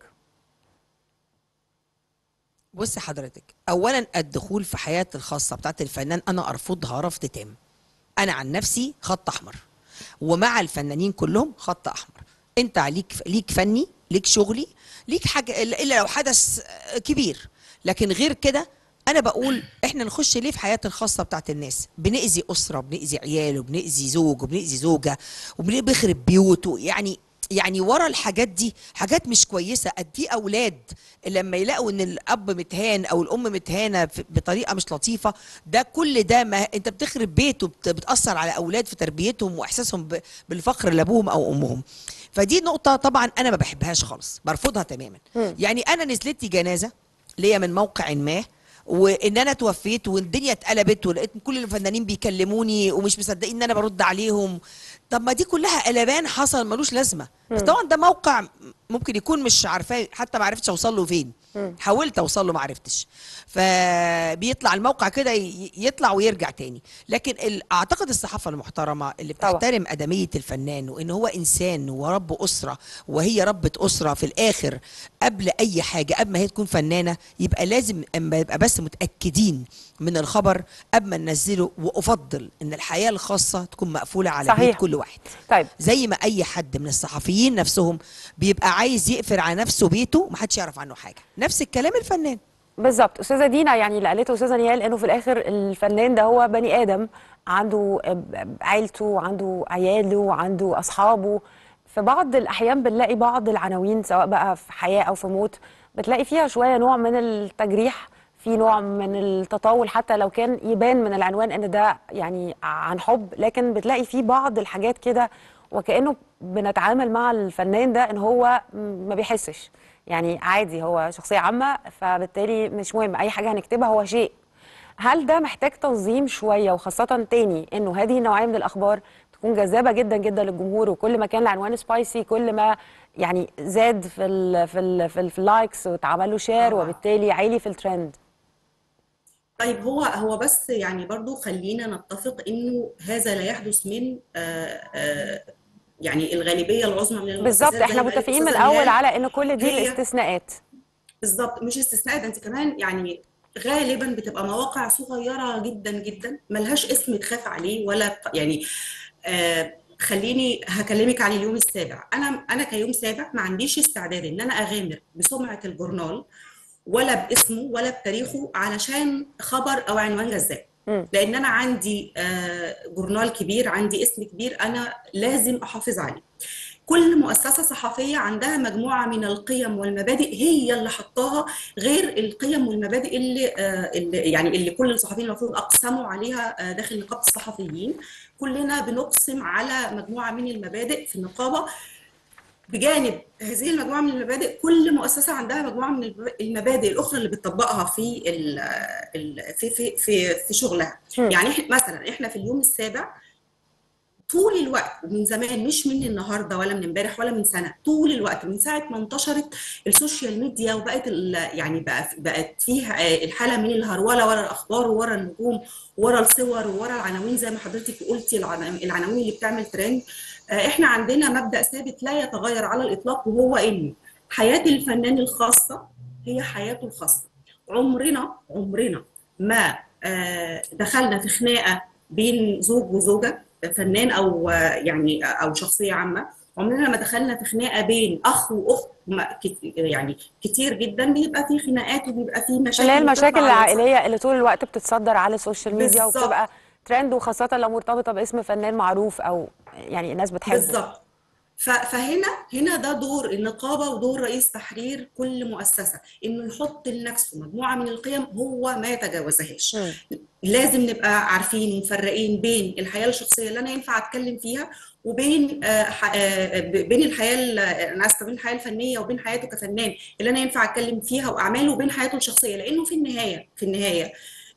بصي حضرتك، اولا الدخول في حياه الخاصه بتاعت الفنان انا ارفضها رفض تام. انا عن نفسي خط احمر، ومع الفنانين كلهم خط احمر. انت ليك ليك فني، ليك شغلي، ليك حاجه الا لو حدث كبير، لكن غير كده انا بقول احنا نخش ليه في حياه الخاصه بتاعت الناس؟ بنأذي اسره، بنأذي عيال، وبنأذي زوج، وبنأذي زوجه، وبنخرب بيوته. يعني يعني ورا الحاجات دي حاجات مش كويسه. قد اولاد لما يلاقوا ان الاب متهان او الام متهانه بطريقه مش لطيفه، ده كل ده ما انت بتخرب بيته، بتاثر على اولاد في تربيتهم واحساسهم بالفقر لابوهم او امهم. فدي نقطه طبعا انا ما بحبهاش خالص، برفضها تماما. يعني انا نزلت لي جنازه ليا من موقع ما، وان انا توفيت والدنيا اتقلبت، ولقيت كل الفنانين بيكلموني ومش مصدقين ان انا برد عليهم. طب ما دي كلها قلبان حصل ملوش لازمه. طبعا ده موقع ممكن يكون مش عارفاه، حتى ما عرفتش اوصل له فين. حاولت اوصل له ما عرفتش، فبيطلع الموقع كده يطلع ويرجع تاني. لكن اعتقد الصحافه المحترمه اللي بتحترم ادميه الفنان وان هو انسان ورب اسره وهي ربة اسره في الاخر قبل اي حاجه، قبل ما هي تكون فنانه، يبقى لازم اما يبقى بس متاكدين من الخبر قبل ما ننزله. وافضل ان الحياه الخاصه تكون مقفوله على صحيح. بيت كل واحد. طيب زي ما اي حد من الصحفيين نفسهم بيبقى عايز يقفل على نفسه بيته محدش يعرف عنه حاجه، نفس الكلام الفنان. بالظبط. استاذه دينا، يعني اللي قالته استاذه نهال انه في الاخر الفنان ده هو بني ادم، عنده عيلته، عنده عياله، عنده اصحابه. في بعض الاحيان بنلاقي بعض العناوين سواء بقى في حياه او في موت بتلاقي فيها شويه نوع من التجريح، في نوع من التطاول، حتى لو كان يبان من العنوان ان ده يعني عن حب، لكن بتلاقي فيه بعض الحاجات كده وكأنه بنتعامل مع الفنان ده ان هو ما بيحسش، يعني عادي هو شخصية عامة، فبالتالي مش مهم اي حاجة هنكتبها هو شيء. هل ده محتاج تنظيم شوية، وخاصة تاني انه هذه النوعية من الاخبار تكون جذابة جدا جدا للجمهور، وكل ما كان العنوان سبايسي كل ما يعني زاد في ال في ال في, ال في اللايكس واتعمل له شير وبالتالي عالي في الترند؟ طيب هو هو بس يعني برضو خلينا نتفق انه هذا لا يحدث من آآ آآ يعني الغالبيه العظمى من المؤسسات. بالظبط، احنا متفقين من الاول على ان كل دي الاستثناءات. بالظبط، مش استثناءات، انت كمان يعني غالبا بتبقى مواقع صغيره جدا جدا ملهاش اسم تخاف عليه ولا يعني. آه خليني هكلمك عن اليوم السابع. انا انا كيوم سابع ما عنديش استعداد ان انا اغامر بسمعه الجورنال ولا باسمه ولا بتاريخه علشان خبر او عنوان جذاب، لان انا عندي آه جورنال كبير، عندي اسم كبير، انا لازم احافظ عليه. كل مؤسسة صحفية عندها مجموعة من القيم والمبادئ هي اللي حطاها، غير القيم والمبادئ اللي, آه اللي يعني اللي كل الصحفيين المفروض أقسموا عليها آه داخل نقابة الصحفيين. كلنا بنقسم على مجموعة من المبادئ في النقابة. بجانب هذه المجموعة من المبادئ كل مؤسسة عندها مجموعة من المبادئ الأخرى اللي بتطبقها في في في في, في شغلها. يعني مثلا احنا في اليوم السابع طول الوقت ومن زمان، مش من النهارده ولا من امبارح ولا من سنه، طول الوقت من ساعه ما انتشرت السوشيال ميديا وبقت يعني بقى بقت فيها الحاله من الهروله ورا الاخبار وورا النجوم ورا الصور وورا العناوين زي ما حضرتك قلتي، العناوين اللي بتعمل ترند. احنا عندنا مبدا ثابت لا يتغير على الاطلاق، وهو ان حياه الفنان الخاصه هي حياته الخاصه. عمرنا عمرنا ما دخلنا في خناقه بين زوج وزوجه، فنان او يعني او شخصيه عامه، عمرنا ما دخلنا في خناقه بين اخ واخت. يعني كتير جدا بيبقى في خناقات وبيبقى في اللي هي مشاكل المشاكل بتطلع على العائليه اللي طول الوقت بتتصدر على السوشيال ميديا بالظبط وبتبقى ترند، وخاصه لو مرتبطه باسم فنان معروف او يعني الناس بتحبه. بالظبط. فهنا هنا ده دور النقابه ودور رئيس تحرير كل مؤسسه، انه يحط لنفسه مجموعه من القيم هو ما يتجاوزهاش. م. لازم نبقى عارفين ومفرقين بين الحياه الشخصيه اللي انا ينفع اتكلم فيها، وبين بين الحياه انا اسفه بين الحياه الفنيه وبين حياته كفنان اللي انا ينفع اتكلم فيها واعماله، وبين حياته الشخصيه. لانه في النهايه في النهايه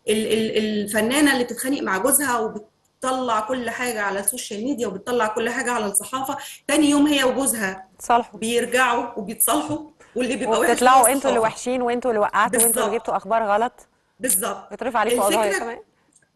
الفنانه اللي بتتخانق مع جوزها وبت بتطلع كل حاجه على السوشيال ميديا وبتطلع كل حاجه على الصحافه، تاني يوم هي وجوزها صالحوا بيرجعوا وبيتصالحوا، واللي بيبقى وحش هو وبتطلعوا انتوا اللي الصحافه. وحشين وانتوا اللي وقعتوا وانتوا اللي جبتوا بالظبط اخبار غلط، بالظبط بيترفع عليكم قضايا الفكره كمان.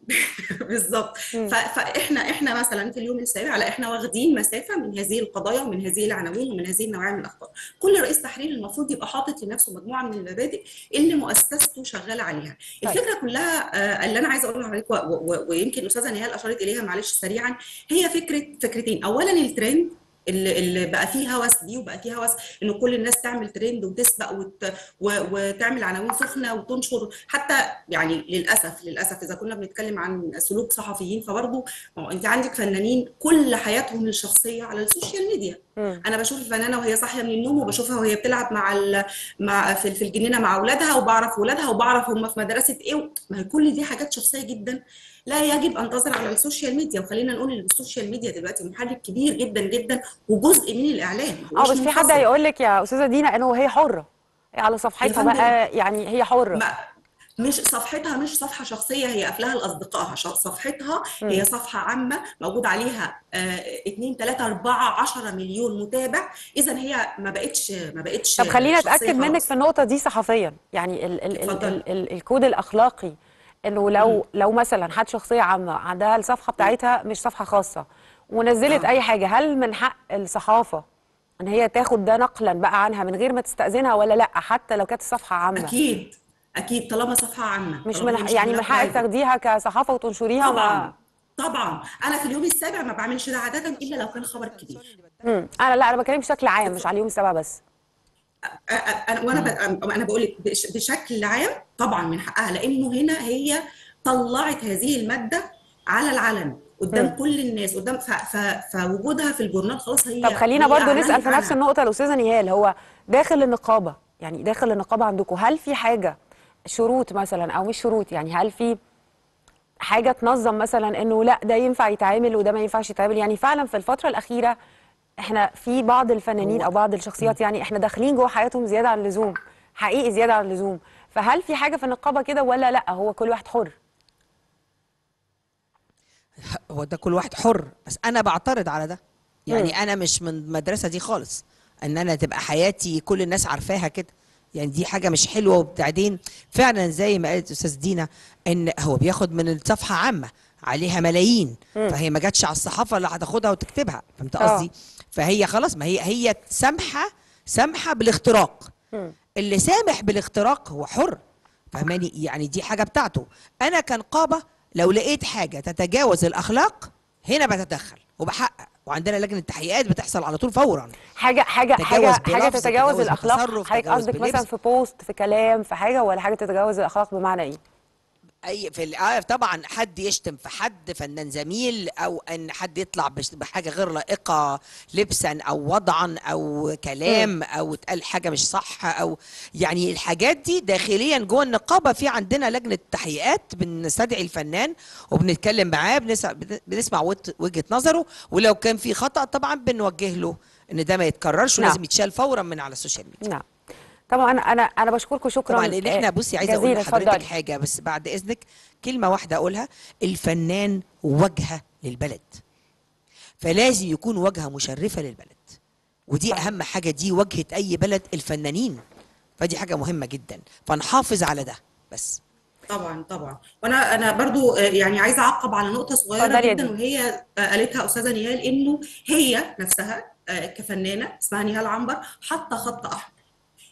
بالظبط. فاحنا احنا مثلا في اليوم السابع لا احنا واخدين مسافه من هذه القضايا ومن هذه العناوين ومن هذه النوعيه من الاخبار. كل رئيس تحرير المفروض يبقى حاطط لنفسه مجموعه من المبادئ اللي مؤسسته شغاله عليها. طيب. الفكره كلها اللي انا عايزه اقولها لحضرتك ويمكن استاذه نهال اشارت اليها معلش سريعا، هي فكره فكرتين. اولا الترند اللي, اللي بقى فيه هوس دي، وبقى فيه هوس انه كل الناس تعمل ترند وتسبق وت... و... وتعمل عناوين سخنه وتنشر. حتى يعني للاسف للاسف اذا كنا بنتكلم عن سلوك صحفيين، فبرضه انت عندك فنانين كل حياتهم الشخصيه على السوشيال ميديا. م. انا بشوف الفنانه وهي صاحيه من النوم، وبشوفها وهي بتلعب مع ال... مع في الجنينه مع اولادها، وبعرف اولادها وبعرف هم في مدرسه ايه. ما هي كل دي حاجات شخصيه جدا لا يجب ان تظهر على السوشيال ميديا. وخلينا نقول ان السوشيال ميديا دلوقتي محرك كبير جدا جدا وجزء من الاعلام. اه بس في حد هيقول لك يا استاذه دينا انه هي حره على صفحتها بقى، يعني هي حره. مش صفحتها مش صفحه شخصيه هي قافلاها لاصدقائها، صفحتها م. هي صفحه عامه موجود عليها اتنين تلاته اربعه عشره مليون متابع. اذا هي ما بقتش ما بقتش طب خلينا اتاكد منك في النقطه دي صحفيا، يعني ال ال ال ال ال الكود الاخلاقي انه لو م. لو مثلا حد شخصيه عامه عندها الصفحه بتاعتها مش صفحه خاصه ونزلت آه. اي حاجه، هل من حق الصحافه ان هي تاخد ده نقلا بقى عنها من غير ما تستاذنها ولا لا، حتى لو كانت الصفحه عامه؟ اكيد اكيد طالما صفحه عامه مش من يعني من حقك تاخديها كصحافه وتنشريها. طبعا ما... طبعا انا في اليوم السابع ما بعملش ده عاده الا لو كان خبر كبير. امم انا لا انا بتكلم بشكل عام مش على اليوم السابع بس. انا وانا انا بقول لك بشكل عام طبعا من حقها، لانه هنا هي طلعت هذه الماده على العلن قدام م. كل الناس قدام ف... ف... فوجودها في الجورنال خلاص. هي طب خلينا برضو نسال في نفس النقطه الاستاذه نهال، هو داخل النقابه يعني داخل النقابه عندكم هل في حاجه شروط مثلا او مش شروط، يعني هل في حاجه تنظم مثلا انه لا ده ينفع يتعامل وده ما ينفعش يتعامل؟ يعني فعلا في الفتره الاخيره احنا في بعض الفنانين او بعض الشخصيات يعني احنا داخلين جوه حياتهم زياده عن اللزوم، حقيقي زياده عن اللزوم. فهل في حاجه في النقابه كده ولا لا هو كل واحد حر؟ هو ده كل واحد حر، بس انا بعترض على ده. يعني م. انا مش من المدرسه دي خالص ان انا تبقى حياتي كل الناس عارفاها كده. يعني دي حاجه مش حلوه. وبعدين فعلا زي ما قالت استاذ دينا ان هو بياخد من الصفحه عامه عليها ملايين، م. فهي ما جاتش على الصحافه اللي هتاخدها وتكتبها. فهمت قصدي؟ فهي خلاص ما هي هي سامحه سامحه بالاختراق. م. اللي سامح بالاختراق هو حر، فهماني؟ يعني دي حاجه بتاعته. انا كنقابه لو لقيت حاجه تتجاوز الاخلاق هنا بتدخل وبحقق، وعندنا لجنه تحقيقات بتحصل على طول فورا. حاجه حاجه حاجه حاجه تتجاوز الاخلاق. حضرتك قصدك مثلا في بوست في كلام في حاجه، ولا حاجه تتجاوز الاخلاق بمعنى ايه؟ اي في الآية طبعا حد يشتم في حد فنان زميل، او ان حد يطلع بحاجه غير لائقه لبسا او وضعا او كلام م. او اتقال حاجه مش صح، او يعني الحاجات دي داخليا جوه النقابه. في عندنا لجنه تحقيقات بنستدعي الفنان وبنتكلم معاه، بنسمع وجهه نظره، ولو كان في خطا طبعا بنوجه له ان ده ما يتكررش ولازم يتشال فورا من على السوشيال ميديا. نعم طبعا. انا انا انا بشكركم شكرا. طبعا اللي احنا بصي عايزه اقول لحضرتك حاجه بس بعد اذنك، كلمه واحده اقولها. الفنان وجهه للبلد، فلازم يكون وجهه مشرفه للبلد، ودي صح. اهم حاجه، دي وجهه اي بلد الفنانين، فدي حاجه مهمه جدا، فنحافظ على ده بس. طبعا طبعا. وانا انا برضو يعني عايزه اعقب على نقطه صغيره جدا وهي قالتها استاذه نهال، انه هي نفسها كفنانه اسمها نهال عنبر حاطه خط احمر.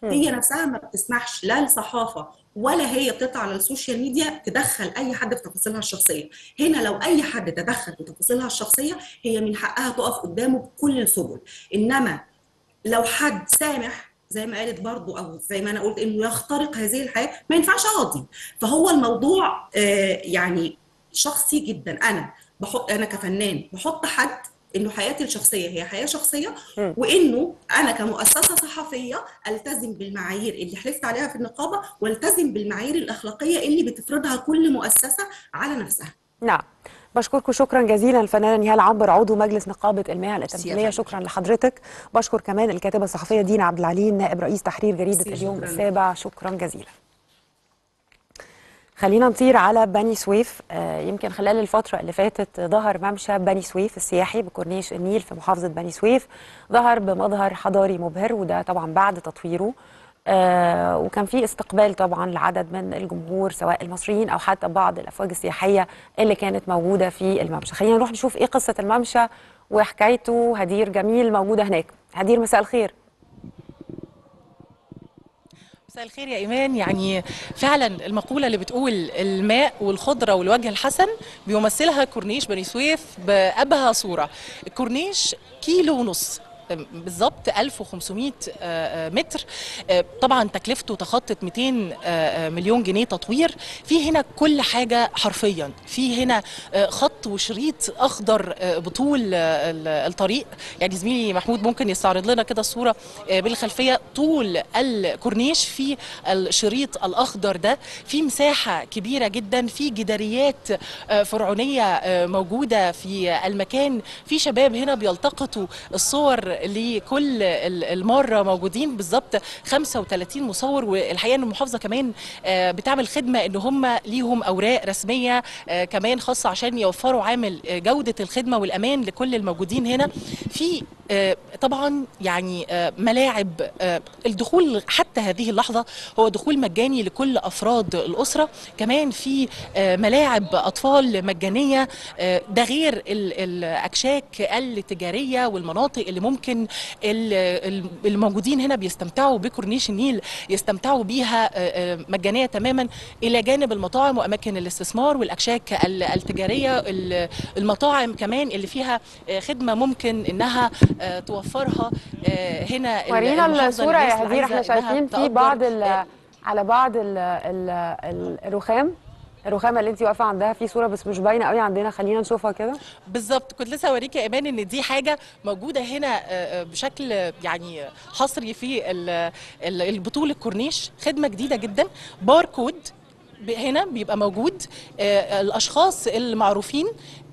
هي نفسها ما بتسمحش لا الصحافه ولا هي بتطلع على السوشيال ميديا تدخل اي حد في تفاصيلها الشخصيه. هنا لو اي حد تدخل في تفاصيلها الشخصيه هي من حقها تقف قدامه بكل السبل. انما لو حد سامح زي ما قالت برضو او زي ما انا قلت انه يخترق هذه الحياه، ما ينفعش اقاضي. فهو الموضوع آه يعني شخصي جدا. انا بحط انا كفنان بحط حد انه حياتي الشخصيه هي حياه شخصيه، وانه انا كمؤسسه صحفيه التزم بالمعايير اللي حلفت عليها في النقابه، والتزم بالمعايير الاخلاقيه اللي بتفرضها كل مؤسسه على نفسها. نعم، بشكركم شكرا جزيلا الفنانه نهال عنبر عضو مجلس نقابه المهن التمثيليه، شكرا لحضرتك. بشكر كمان الكاتبه الصحفيه دينا عبد العليم نائب رئيس تحرير جريده اليوم السابع، شكرا جزيلا. خلينا نطير على بني سويف. آه يمكن خلال الفترة اللي فاتت ظهر ممشى بني سويف السياحي بكورنيش النيل في محافظة بني سويف، ظهر بمظهر حضاري مبهر، وده طبعا بعد تطويره. آه وكان في استقبال طبعا لعدد من الجمهور سواء المصريين أو حتى بعض الأفواج السياحية اللي كانت موجودة في الممشى. خلينا نروح نشوف إيه قصة الممشى وحكايته. هدير جميل موجودة هناك. هدير، مساء الخير. مساء الخير يا إيمان. يعني فعلا المقولة اللي بتقول الماء والخضرة والوجه الحسن بيمثلها كورنيش بني سويف بأبهى صورة. الكورنيش كيلو ونص بالظبط، ألف وخمسمائة متر، طبعا تكلفته تخطت مئتين مليون جنيه تطوير. في هنا كل حاجه حرفيا، في هنا خط وشريط اخضر بطول الطريق. يعني زميلي محمود ممكن يستعرض لنا كده الصوره بالخلفيه. طول الكورنيش في الشريط الاخضر ده، في مساحه كبيره جدا، في جداريات فرعونيه موجوده في المكان، في شباب هنا بيلتقطوا الصور لكل المره، موجودين بالظبط خمسة وثلاثين مصور. والحقيقه ان المحافظه كمان بتعمل خدمه ان هم ليهم اوراق رسميه كمان خاصه عشان يوفروا عامل جوده الخدمه والامان لكل الموجودين هنا. في طبعا يعني ملاعب، الدخول حتى هذه اللحظه هو دخول مجاني لكل افراد الاسره. كمان في ملاعب اطفال مجانيه، ده غير الاكشاك التجاريه والمناطق اللي ممكن الموجودين هنا بيستمتعوا بكورنيش النيل يستمتعوا بيها مجانيه تماما، الى جانب المطاعم واماكن الاستثمار والاكشاك التجاريه. المطاعم كمان اللي فيها خدمه ممكن انها توفرها هنا. ورينا الصوره يا هدير، احنا شايفين في بعض على بعض ال ال ال الرخام الرخامه اللي انت واقفه عندها، في صوره بس مش باينه قوي عندنا، خلينا نشوفها كده. بالظبط، كنت لسه هوريك يا ايمان ان دي حاجه موجوده هنا بشكل يعني حصري في البطوله الكورنيش، خدمه جديده جدا. باركود هنا بيبقى موجود، الاشخاص المعروفين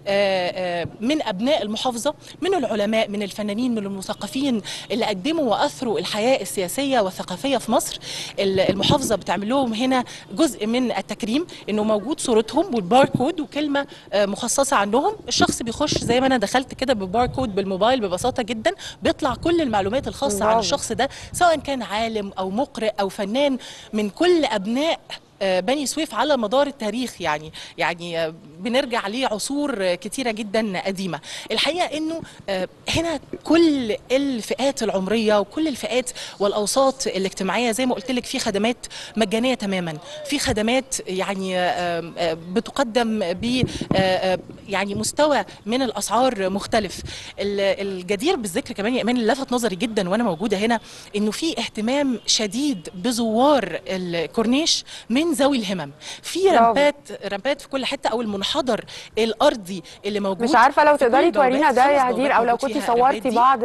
من أبناء المحافظة، من العلماء، من الفنانين، من المثقفين اللي قدموا وأثروا الحياة السياسية والثقافية في مصر. المحافظة بتعمل لهم هنا جزء من التكريم، إنه موجود صورتهم والباركود وكلمة مخصصة عنهم. الشخص بيخش زي ما أنا دخلت كده بباركود بالموبايل ببساطة جدا، بيطلع كل المعلومات الخاصة عن الشخص ده، سواء كان عالم أو مقرئ أو فنان من كل أبناء بني سويف على مدار التاريخ. يعني يعني بنرجع لعصور كتيرة جدا قديمة. الحقيقة انه هنا كل الفئات العمرية وكل الفئات والاوساط الاجتماعية، زي ما قلت لك، في خدمات مجانية تماما، في خدمات يعني بتقدم ب يعني مستوى من الاسعار مختلف. الجدير بالذكر كمان يا ايمان اللي لفت نظري جدا وانا موجودة هنا، انه في اهتمام شديد بزوار الكورنيش من ذوي الهمم. في رمبات رمبات في كل حته، او المنحدر الارضي اللي موجود. مش عارفه لو تقدري تورينا ده يا هدير، او لو كنتي صورتي بعض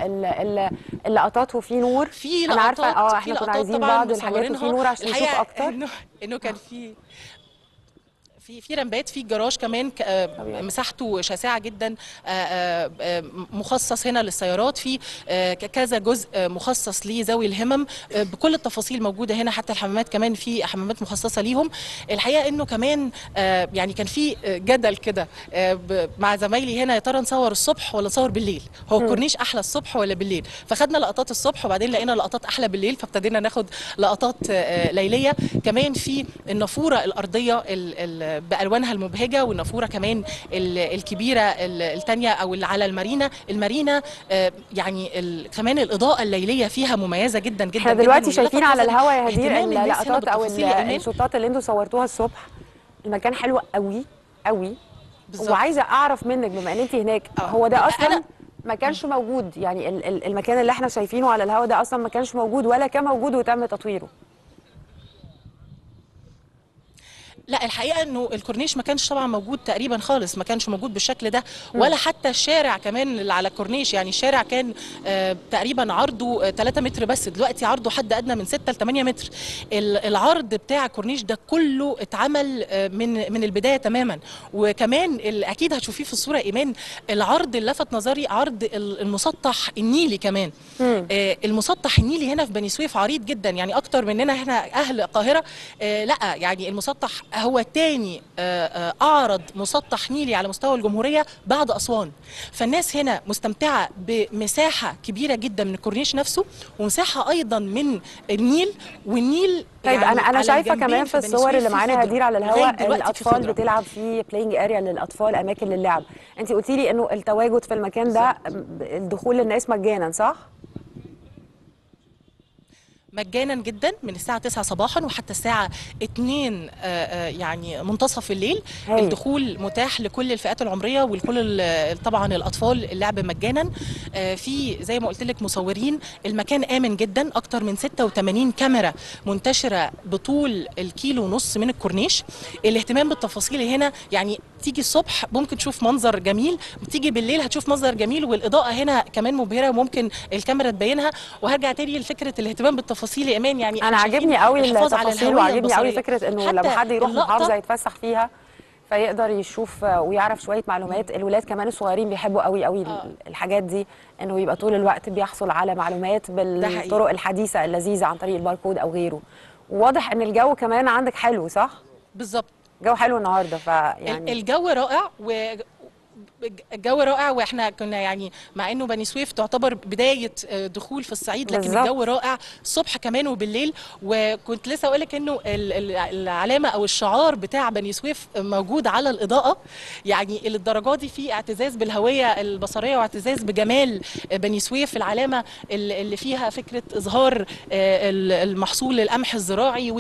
اللقطات وفي نور. في انا عارفه اه احنا كنا عايزين بعض الحاجات وفي نور عشان نشوف اكتر. انه انه كان في في في رمبات في الجراج كمان، مساحته شاسعه جدا، مخصص هنا للسيارات. في كذا جزء مخصص لذوي الهمم بكل التفاصيل موجوده هنا، حتى الحمامات كمان في حمامات مخصصه ليهم. الحقيقه انه كمان يعني كان في جدل كده مع زمايلي هنا، يا ترى نصور الصبح ولا نصور بالليل؟ هو الكورنيش احلى الصبح ولا بالليل؟ فخدنا لقطات الصبح وبعدين لقينا لقطات احلى بالليل، فابتدينا ناخد لقطات ليليه. كمان في النافوره الارضيه بالوانها المبهجه، والنافوره كمان الكبيره الثانيه او اللي على المارينا. المارينا يعني كمان الاضاءه الليليه فيها مميزه جدا جدا. احنا دلوقتي شايفين على الهواء يا هدير اللقطات او الشوطات اللي انتوا صورتوها الصبح. المكان حلو قوي قوي بالزبط. وعايزه اعرف منك بما ان انت هناك، هو ده اصلا ما كانش موجود؟ يعني المكان اللي احنا شايفينه على الهواء ده اصلا ما كانش موجود ولا كان موجود وتم تطويره؟ لا الحقيقه انه الكورنيش ما كانش طبعا موجود تقريبا خالص، ما كانش موجود بالشكل ده، ولا حتى الشارع كمان اللي على الكورنيش. يعني الشارع كان آه تقريبا عرضه ثلاثة متر بس، دلوقتي عرضه حد ادنى من ستة ل ثمانية متر. العرض بتاع الكورنيش ده كله اتعمل آه من من البدايه تماما. وكمان اكيد هتشوفيه في الصوره ايمان، العرض اللي لفت نظري عرض المسطح النيلي كمان. آه المسطح النيلي هنا في بني سويف عريض جدا، يعني اكتر مننا هنا اهل القاهره. آه لا يعني المسطح هو تاني أعرض مسطح نيلي على مستوى الجمهورية بعد أسوان. فالناس هنا مستمتعة بمساحة كبيرة جدا من الكورنيش نفسه، ومساحة أيضا من النيل. والنيل طيب يعني أنا أنا شايفة كمان في الصور اللي معانا هدير على الهواء الأطفال بتلعب في بلاينج أريا للأطفال، أماكن للعب. أنت قلتي لي إنه التواجد في المكان ده الدخول للناس مجانا صح؟ مجانا جدا من الساعة تسعة صباحا وحتى الساعة اتنين يعني منتصف الليل. هي. الدخول متاح لكل الفئات العمرية ولكل طبعا الأطفال، اللعب مجانا. في زي ما قلت لك مصورين، المكان آمن جدا، أكتر من ستة وثمانين كاميرا منتشرة بطول الكيلو ونص من الكورنيش. الاهتمام بالتفاصيل هنا، يعني تيجي الصبح ممكن تشوف منظر جميل، تيجي بالليل هتشوف منظر جميل، والإضاءة هنا كمان مبهرة وممكن الكاميرا تبينها. وهرجع تاني لفكرة الاهتمام بالتفاصيل يا ايمان، يعني انا عاجبني قوي التفاصيل، وعاجبني قوي فكره انه لما حد يروح محافظه يتفسح فيها فيقدر يشوف ويعرف شويه معلومات. الولاد كمان الصغيرين بيحبوا قوي قوي آه. الحاجات دي، انه يبقى طول الوقت بيحصل على معلومات بالطرق الحديثه اللذيذه عن طريق الباركود او غيره. وواضح ان الجو كمان عندك حلو صح؟ بالظبط، الجو حلو النهارده. فيعني الجو رائع، و الجو رائع. واحنا كنا يعني مع انه بني سويف تعتبر بدايه دخول في الصعيد، لكن بالزبط. الجو رائع الصبح كمان وبالليل. وكنت لسه اقول لك انه العلامه او الشعار بتاع بني سويف موجود على الاضاءه، يعني للدرجه دي في اعتزاز بالهويه البصريه واعتزاز بجمال بني سويف. العلامه اللي فيها فكره اظهار المحصول القمح الزراعي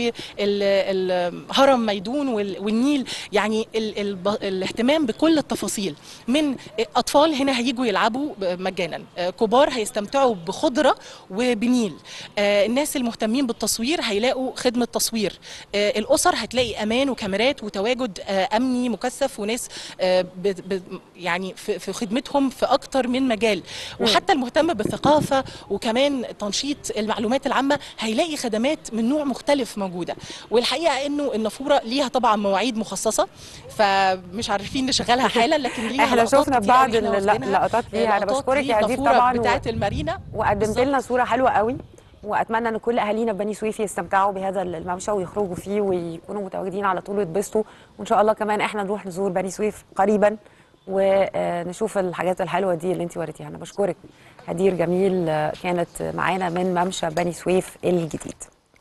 والهرم ميدون والنيل، يعني الاهتمام بكل التفاصيل. من اطفال هنا هيجوا يلعبوا مجانا، كبار هيستمتعوا بخضره وبنيل، الناس المهتمين بالتصوير هيلاقوا خدمه تصوير، الاسر هتلاقي امان وكاميرات وتواجد امني مكثف، وناس يعني في خدمتهم في اكتر من مجال. وحتى المهتم بالثقافه وكمان تنشيط المعلومات العامه هيلاقي خدمات من نوع مختلف موجوده. والحقيقه انه النافوره ليها طبعا مواعيد مخصصه، فمش عارفين نشغلها حالا، لكن ليها احنا شفنا بعض اللقطات ليها. انا بشكرك يا هدير طبعا بتاعت المارينا، وقدمت لنا صوره حلوه قوي. واتمنى ان كل اهالينا بني سويف يستمتعوا بهذا الممشى ويخرجوا فيه ويكونوا متواجدين على طول ويتبسطوا. وان شاء الله كمان احنا نروح نزور بني سويف قريبا ونشوف الحاجات الحلوه دي اللي انت وريتيها. انا بشكرك هدير جميل، كانت معانا من ممشى بني سويف الجديد.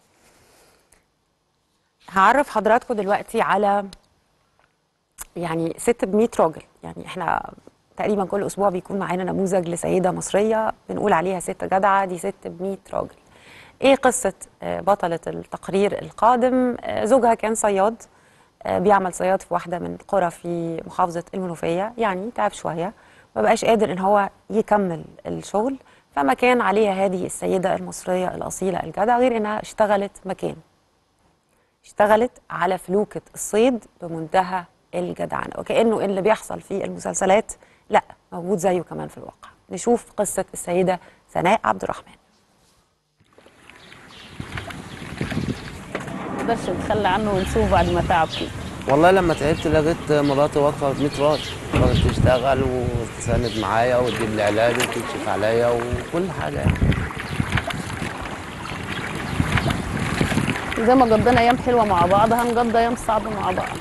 هعرف حضراتكم دلوقتي على يعني ست ب مية راجل. يعني احنا تقريبا كل اسبوع بيكون معانا نموذج لسيده مصريه بنقول عليها ست جدعه، دي ست ب مية راجل. ايه قصه بطله التقرير القادم؟ زوجها كان صياد، بيعمل صياد في واحده من القرى في محافظه المنوفيه، يعني تعب شويه ما بقاش قادر ان هو يكمل الشغل، فما كان عليها هذه السيده المصريه الاصيله الجدعه غير انها اشتغلت مكان، اشتغلت على فلوكه الصيد بمنتهى الجدعنه، وكأنه اللي بيحصل في المسلسلات لا موجود زيه كمان في الواقع. نشوف قصة السيدة سناء عبد الرحمن. ما نقدرش نتخلى عنه ونسوه بعد ما تعب كده. والله لما تعبت لقيت مراتي واقفة ب مية راجل، واقفة تشتغل وتساند معايا وتجيب لي علاج وتكشف عليا وكل حاجة يعني. زي ما قضينا أيام حلوة مع بعض هنقضي أيام صعبة مع بعض.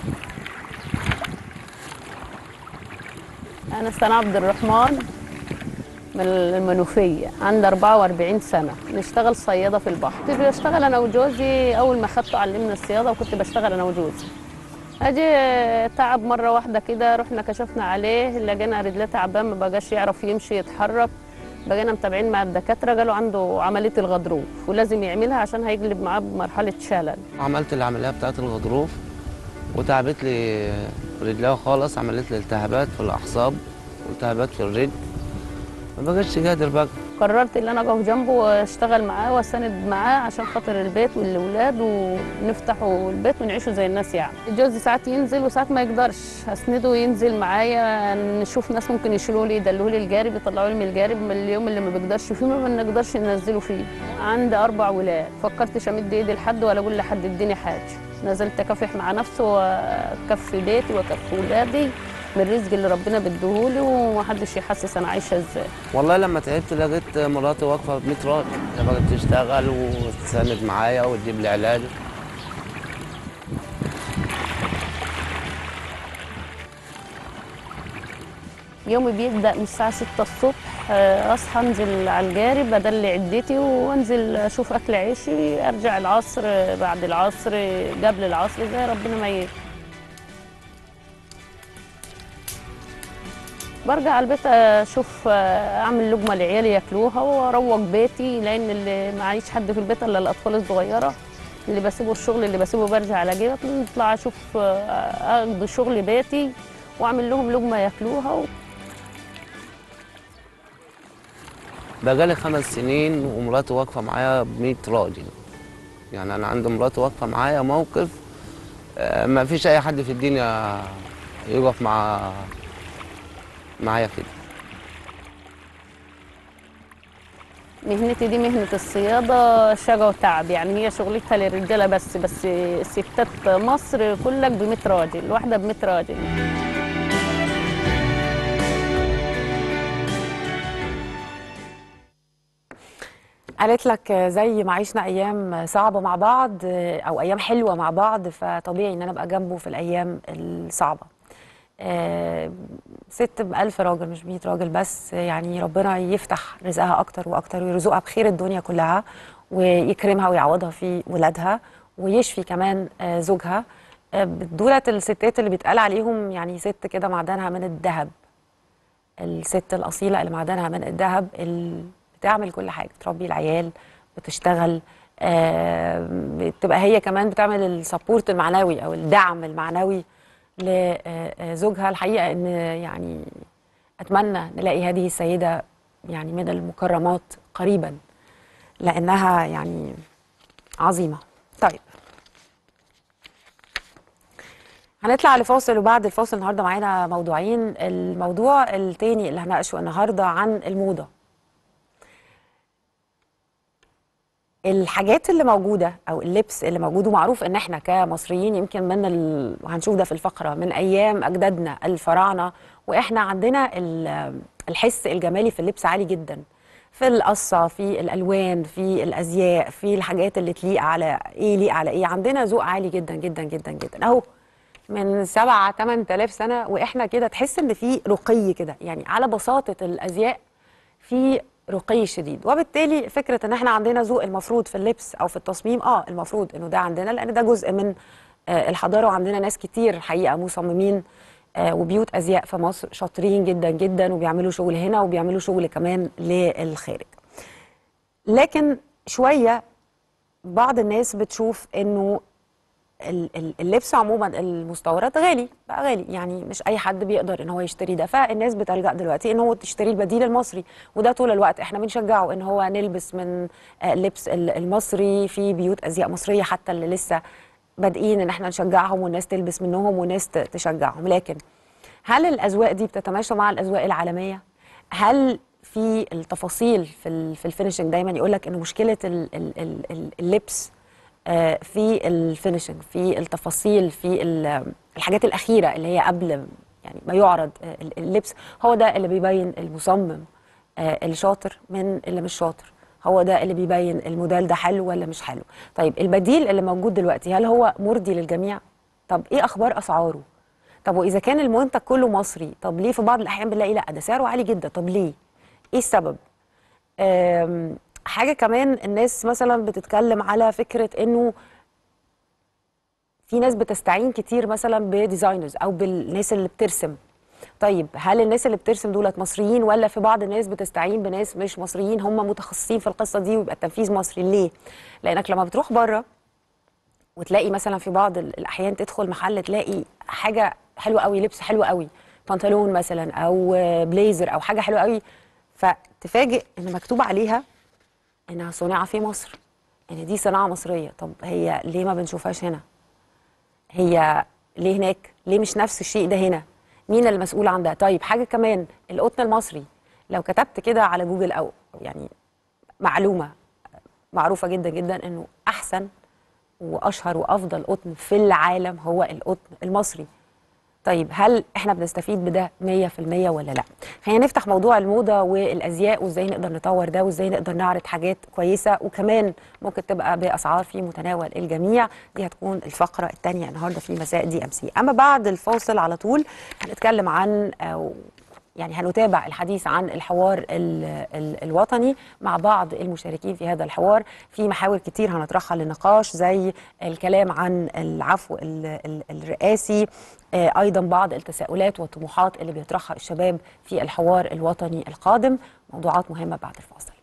أنا سناء عبد الرحمن من المنوفية، عندي أربعة وأربعين سنة، نشتغل صيادة في البحر. كنت بشتغل أنا وجوزي، أول ما خدته علمنا الصيادة وكنت بشتغل أنا وجوزي. اجي تعب مره واحده كده، رحنا كشفنا عليه لقينا رجليه تعبان، ما بقاش يعرف يمشي يتحرك. بقينا متابعين مع الدكاتره، قالوا عنده عمليه الغضروف ولازم يعملها عشان هيقلب معاه بمرحله شلل. عملت العمليه بتاعت الغضروف وتعبت لي رجليها خالص، عملت لي التهابات في الاعصاب والتهابات في الرجل، ما بقتش قادر بقى. قررت ان انا اقف جنبه واشتغل معاه واساند معاه عشان خاطر البيت والاولاد، ونفتحوا البيت ونعيشوا زي الناس. يعني جوزي ساعات ينزل وساعات ما يقدرش، اسنده ينزل معايا، نشوف ناس ممكن يشيلوا لي يدلوا لي الجارب يطلعوا لي من الجارب من اليوم اللي ما بيقدرش فيه ما بنقدرش ننزله فيه. عندي اربع ولاد، فكرتش امد ايدي لحد ولا اقول لحد اديني حاجه، نزلت اكافح مع نفسي واكفي بيتي واكفي ولادي من الرزق اللي ربنا بيديهولي، ومحدش يحسس انا عايشه ازاي. والله لما تعبت لقيت مراتي واقفه ب مية راجل، هي بقت تشتغل وتساند معايا وتجيب لي علاج. يومي بيبدا من الساعه ستة الصبح، اصحى انزل على الجارب ادلي عدتي وانزل اشوف اكل عيشي، ارجع العصر بعد العصر قبل العصر زي ربنا ما يجي. برجع على البيت اشوف اعمل لقمه لعيالي ياكلوها واروق بيتي، لان اللي معيش حد في البيت الا الاطفال الصغيره، اللي بسيبه الشغل اللي بسيبه برجع على جيبي اطلع اشوف اقضي شغل بيتي واعمل لهم لقمه ياكلوها. و... بقالي خمس سنين ومراتي واقفه معايا ب مية راجل، يعني انا عندي مراتي واقفه معايا موقف ما فيش اي حد في الدنيا يقف مع معايا كده. مهنتي دي مهنة الصيادة شقا وتعب، يعني هي شغلتها للرجالة بس، بس ستات مصر كلك ب مية راجل، واحدة ب مية راجل. قالت لك زي ما عشنا ايام صعبه مع بعض او ايام حلوه مع بعض، فطبيعي ان انا ابقى جنبه في الايام الصعبه. آه ست بألف راجل مش مية راجل بس، يعني ربنا يفتح رزقها اكتر واكتر ويرزقها بخير الدنيا كلها ويكرمها ويعوضها في ولادها ويشفي كمان آه زوجها. آه دولت الستات اللي بيتقال عليهم يعني ست كده معدنها من الذهب، الست الاصيله اللي معدنها من الذهب، اللي بتعمل كل حاجه، بتربي العيال، بتشتغل، آه بتبقى هي كمان بتعمل السبورت المعنوي او الدعم المعنوي لزوجها. الحقيقه ان يعني اتمنى نلاقي هذه السيده يعني من المكرمات قريبا، لانها يعني عظيمه. طيب هنطلع لفاصل، وبعد الفاصل النهارده معانا موضوعين. الموضوع التاني اللي هنناقشه النهارده عن الموضه. الحاجات اللي موجوده او اللبس اللي موجود، ومعروف ان احنا كمصريين يمكن من ال... وهنشوف ده في الفقره، من ايام اجدادنا الفراعنه واحنا عندنا الحس الجمالي في اللبس عالي جدا، في القصه، في الالوان، في الازياء، في الحاجات اللي تليق على ايه يليق على ايه، عندنا ذوق عالي جدا جدا جدا جدا. اهو من سبعة تمن تلاف سنه واحنا كده تحس ان في رقي كده، يعني على بساطه الازياء في رقي شديد. وبالتالي فكره ان احنا عندنا ذوق المفروض في اللبس او في التصميم، اه المفروض انه ده عندنا، لان ده جزء من آه الحضاره، وعندنا ناس كتير حقيقه مصممين آه وبيوت ازياء في مصر شاطرين جدا جدا وبيعملوا شغل هنا وبيعملوا شغل كمان للخارج. لكن شويه بعض الناس بتشوف انه اللبس عموما المستورد غالي بقى، غالي يعني مش اي حد بيقدر ان هو يشتري ده، فالناس بتلجأ دلوقتي ان هو تشتري البديل المصري، وده طول الوقت احنا بنشجعه ان هو نلبس من اللبس المصري في بيوت ازياء مصريه، حتى اللي لسه بادئين ان احنا نشجعهم والناس تلبس منهم وناس تشجعهم. لكن هل الاذواق دي بتتماشى مع الاذواق العالميه؟ هل في التفاصيل في في الفينيشنج؟ دايما يقول لك ان مشكله اللبس في الفينيشنج، في التفاصيل، في الحاجات الأخيرة اللي هي قبل يعني ما يعرض اللبس، هو ده اللي بيبين المصمم الشاطر من اللي مش شاطر، هو ده اللي بيبين الموديل ده حلو ولا مش حلو. طيب البديل اللي موجود دلوقتي هل هو مرضي للجميع؟ طب ايه اخبار اسعاره؟ طب واذا كان المنتج كله مصري، طب ليه في بعض الاحيان بنلاقي لا ده سعره عالي جدا؟ طب ليه؟ ايه السبب؟ حاجة كمان الناس مثلا بتتكلم على فكرة انه في ناس بتستعين كتير مثلا بديزاينرز او بالناس اللي بترسم. طيب هل الناس اللي بترسم دولت مصريين، ولا في بعض الناس بتستعين بناس مش مصريين هم متخصصين في القصه دي ويبقى التنفيذ مصري؟ ليه؟ لانك لما بتروح بره وتلاقي مثلا في بعض الاحيان تدخل محل تلاقي حاجه حلوه قوي، لبس حلو قوي، بنطلون مثلا او بليزر او حاجه حلوه قوي، فتفاجئ ان مكتوب عليها انها صناعه في مصر، ان دي صناعه مصريه. طب هي ليه ما بنشوفهاش هنا؟ هي ليه هناك؟ ليه مش نفس الشيء ده هنا؟ مين المسؤول عن ده؟ طيب حاجه كمان، القطن المصري لو كتبت كده على جوجل او يعني معلومه معروفه جدا جدا انه احسن واشهر وافضل قطن في العالم هو القطن المصري. طيب هل احنا بنستفيد بده مية في المية ولا لا؟ خلينا نفتح موضوع الموضه والازياء وازاي نقدر نطور ده وازاي نقدر نعرض حاجات كويسه وكمان ممكن تبقى باسعار في متناول الجميع. دي هتكون الفقره الثانيه النهارده في مساء دي ام سي. اما بعد الفاصل على طول هنتكلم عن أو يعني هنتابع الحديث عن الحوار ال ال الوطني مع بعض المشاركين في هذا الحوار في محاور كتير هنطرحها للنقاش، زي الكلام عن العفو ال ال الرئاسي، آه ايضا بعض التساؤلات والطموحات اللي بيطرحها الشباب في الحوار الوطني القادم. موضوعات مهمة بعد الفاصل.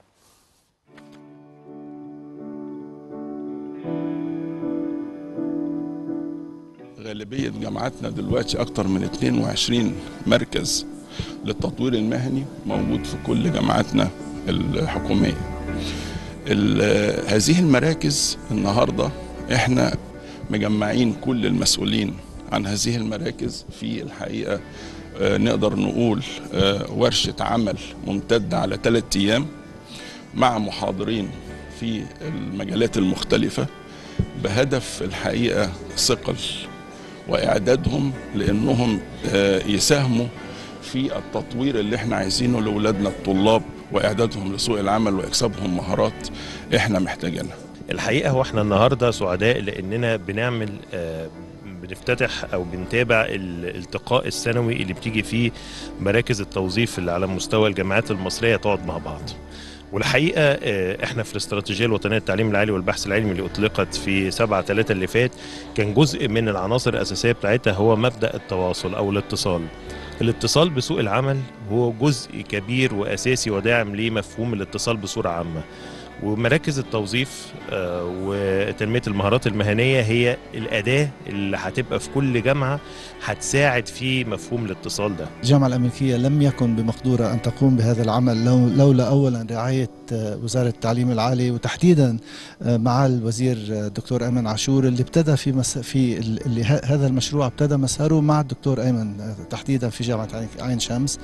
غالبية جامعاتنا دلوقتي أكتر من اتنين وعشرين مركز للتطوير المهني موجود في كل جامعاتنا الحكومية. هذه المراكز النهاردة احنا مجمعين كل المسؤولين عن هذه المراكز في الحقيقة آه نقدر نقول آه ورشة عمل ممتدة على ثلاثة أيام مع محاضرين في المجالات المختلفة بهدف الحقيقة ثقل وإعدادهم لأنهم آه يساهموا في التطوير اللي احنا عايزينه لأولادنا الطلاب وإعدادهم لسوق العمل وإكسابهم مهارات احنا محتاجينها. الحقيقة هو احنا النهاردة سعداء لأننا بنعمل آه بنفتتح أو بنتابع الالتقاء السنوي اللي بتيجي فيه مراكز التوظيف اللي على مستوى الجامعات المصرية تقعد مع بعض. والحقيقة احنا في الاستراتيجية الوطنية للتعليم العالي والبحث العلمي اللي اطلقت في سبعة ثلاثة اللي فات، كان جزء من العناصر الأساسية بتاعتها هو مبدأ التواصل أو الاتصال. الاتصال بسوق العمل هو جزء كبير وأساسي وداعم لمفهوم الاتصال بصورة عامة، ومراكز التوظيف وتنمية المهارات المهنية هي الأداة اللي هتبقى في كل جامعة هتساعد في مفهوم الاتصال ده. الجامعة الأمريكية لم يكن بمقدورة أن تقوم بهذا العمل لولا أولا رعاية وزارة التعليم العالي وتحديدا مع الوزير الدكتور أيمن عاشور اللي ابتدى في مس... في اللي هذا المشروع ابتدى مساره مع الدكتور أيمن تحديدا في جامعة عين شمس.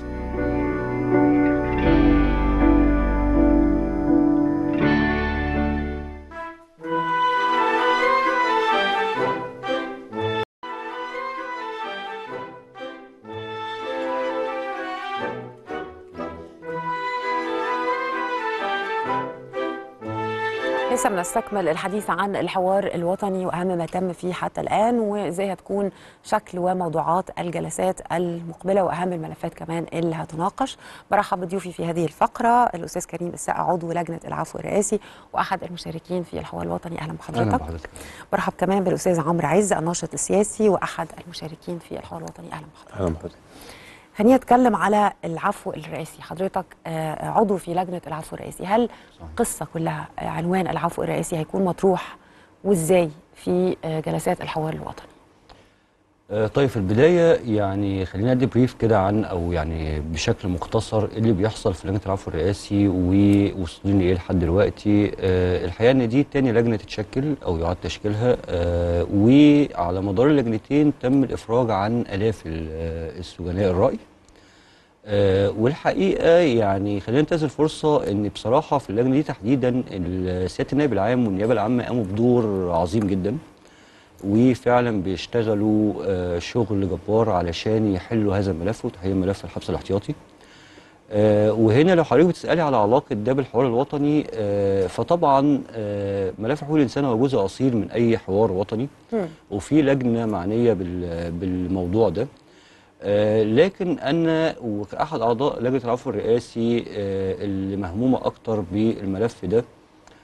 لسه بنستكمل الحديث عن الحوار الوطني وأهم ما تم فيه حتى الآن وإزاي هتكون شكل وموضوعات الجلسات المقبلة وأهم الملفات كمان اللي هتناقش. برحب بضيوفي في هذه الفقرة الأستاذ كريم السقا عضو لجنة العفو الرئاسي وأحد المشاركين في الحوار الوطني. أهلا بحضرتك. أهلا بحضرتك. برحب كمان بالأستاذ عمرو عز الناشط السياسي وأحد المشاركين في الحوار الوطني. أهلا بحضرتك. أهلا بحضرتك. خلينا نتكلم على العفو الرئاسي. حضرتك عضو في لجنة العفو الرئاسي، هل القصة كلها عنوان العفو الرئاسي هيكون مطروح وازاي في جلسات الحوار الوطني؟ طيب في البداية يعني خلينا ندي بريف كده عن أو يعني بشكل مختصر اللي بيحصل في لجنة العفو الرئاسي ووصلين لإيه لحد دلوقتي. الحقيقة إن دي تاني لجنة تتشكل أو يعاد تشكيلها، وعلى مدار اللجنتين تم الإفراج عن آلاف السجناء الرأي. والحقيقة يعني خلينا ننتهز الفرصة إن بصراحة في اللجنة دي تحديدا سيادة النائب العام والنيابة العامة قاموا بدور عظيم جدا وفعلا بيشتغلوا شغل جبار علشان يحلوا هذا الملف وتحقيق ملف الحبس الاحتياطي. وهنا لو حضرتك بتسألي على علاقة ده بالحوار الوطني، فطبعا ملف حقوق الإنسان هو جزء أصيل من أي حوار وطني وفي لجنة معنية بالموضوع ده. لكن أنا وكأحد أعضاء لجنة العفو الرئاسي اللي مهمومة أكتر بالملف ده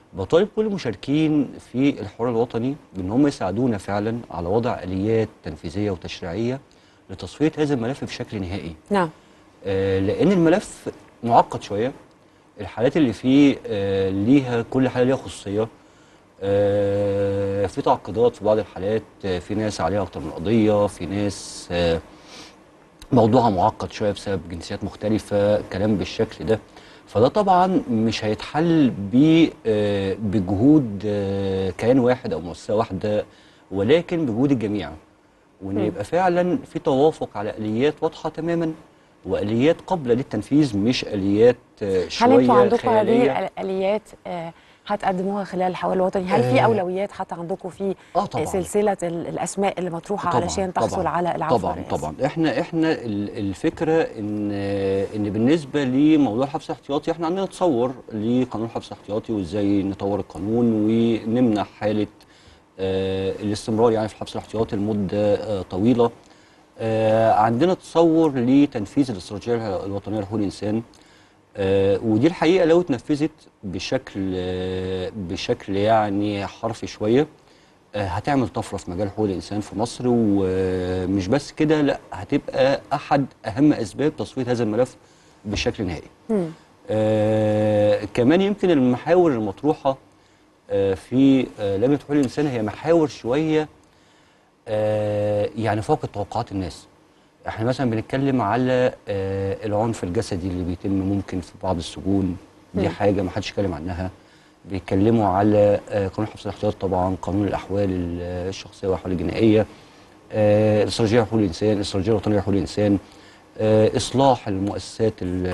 بطالب كل المشاركين في الحوار الوطني بان هم يساعدونا فعلا على وضع اليات تنفيذيه وتشريعيه لتصفيه هذا الملف بشكل نهائي. نعم. آه لان الملف معقد شويه، الحالات اللي فيه آه ليها كل حاله ليها خصوصيه، آه في تعقيدات في بعض الحالات، آه في ناس عليها اكتر من قضيه، في ناس آه موضوعها معقد شويه بسبب جنسيات مختلفه، كلام بالشكل ده. فده طبعا مش هيتحل بجهود كيان واحد او مؤسسه واحده، ولكن بجهود الجميع، وان يبقى فعلا في توافق على اليات واضحه تماما واليات قابله للتنفيذ، مش اليات شويه هل انتوا عندكم خياليه. هذه الاليات هتقدموها خلال الحوار الوطني؟ هل في اولويات حتى عندكم في آه طبعاً. سلسله الاسماء اللي مطروحه طبعاً علشان تحصل طبعاً على العفو طبعا الرئاسي؟ طبعا احنا احنا الفكره ان ان بالنسبه لموضوع الحبس الاحتياطي احنا عندنا تصور لقانون الحبس الاحتياطي وازاي نطور القانون ونمنع حاله آه الاستمرار يعني في الحبس الاحتياطي لمده آه طويله. آه عندنا تصور لتنفيذ الاستراتيجيه الوطنيه لحقوق الانسان، آه ودي الحقيقه لو اتنفذت بشكل آه بشكل يعني حرفي شويه آه هتعمل طفره في مجال حقوق الانسان في مصر، ومش بس كده، لا هتبقى احد اهم اسباب تصفيه هذا الملف بشكل نهائي. آه كمان يمكن المحاور المطروحه آه في آه لجنه حقوق الانسان هي محاور شويه آه يعني فوق توقعات الناس. احنا مثلا بنتكلم على آه العنف الجسدي اللي بيتم ممكن في بعض السجون، دي م. حاجه ما حدش اتكلم عنها. بيتكلموا على آه قانون الحبس الاحتياطي طبعا، قانون الاحوال الشخصيه والاحوال الجنائيه، آه الاستراتيجيه لحقوق الانسان، الاستراتيجيه الوطنيه لحقوق الانسان، آه اصلاح المؤسسات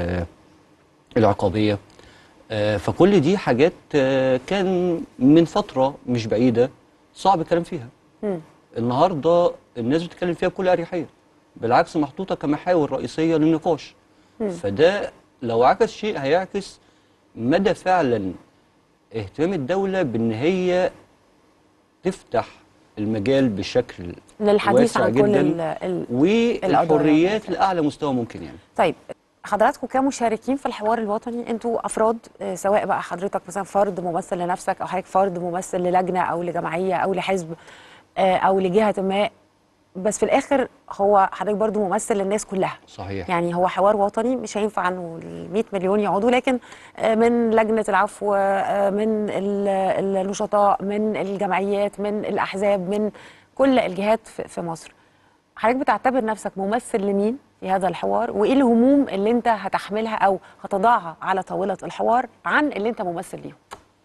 العقابيه. آه فكل دي حاجات آه كان من فتره مش بعيده صعب الكلام فيها. م. النهارده الناس بتتكلم فيها بكل اريحيه، بالعكس محطوطه كمحاور رئيسيه للنقاش. م. فده لو عكس شيء هيعكس مدى فعلا اهتمام الدوله بان هي تفتح المجال بشكل للحديث عن جداً كل ال والحريات لاعلى مستوى ممكن يعني. طيب حضراتكم كمشاركين في الحوار الوطني انتوا افراد، سواء بقى حضرتك مثلا فرد ممثل لنفسك او حضرتك فرد ممثل للجنه او لجمعيه او لحزب او لجهه ما، بس في الاخر هو حضرتك برضو ممثل للناس كلها. صحيح. يعني هو حوار وطني مش هينفع انه ال مئة مليون يقعدوا، لكن من لجنه العفو، من النشطاء، من الجمعيات، من الاحزاب، من كل الجهات في مصر. حضرتك بتعتبر نفسك ممثل لمين في هذا الحوار؟ وايه الهموم اللي انت هتحملها او هتضعها على طاوله الحوار عن اللي انت ممثل ليهم؟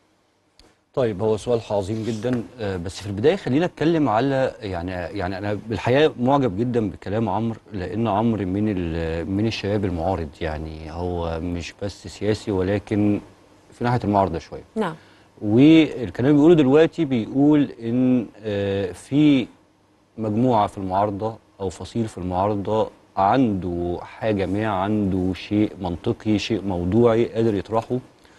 طيب هو سؤال عظيم جدا، بس في البدايه خلينا اتكلم على يعني يعني انا بالحقيقه معجب جدا بكلام عمرو، لان عمرو من من الشباب المعارض، يعني هو مش بس سياسي ولكن في ناحيه المعارضه شويه. نعم. والكلام اللي بيقوله دلوقتي بيقول ان في مجموعه في المعارضه او فصيل في المعارضه عنده حاجه ما، عنده شيء منطقي، شيء موضوعي قادر يطرحه،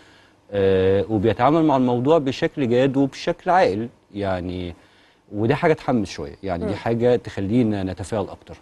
آه وبيتعامل مع الموضوع بشكل جاد وبشكل عاقل يعني، ودي حاجه تحمس شويه يعني. م. دي حاجه تخلينا نتفاعل اكتر.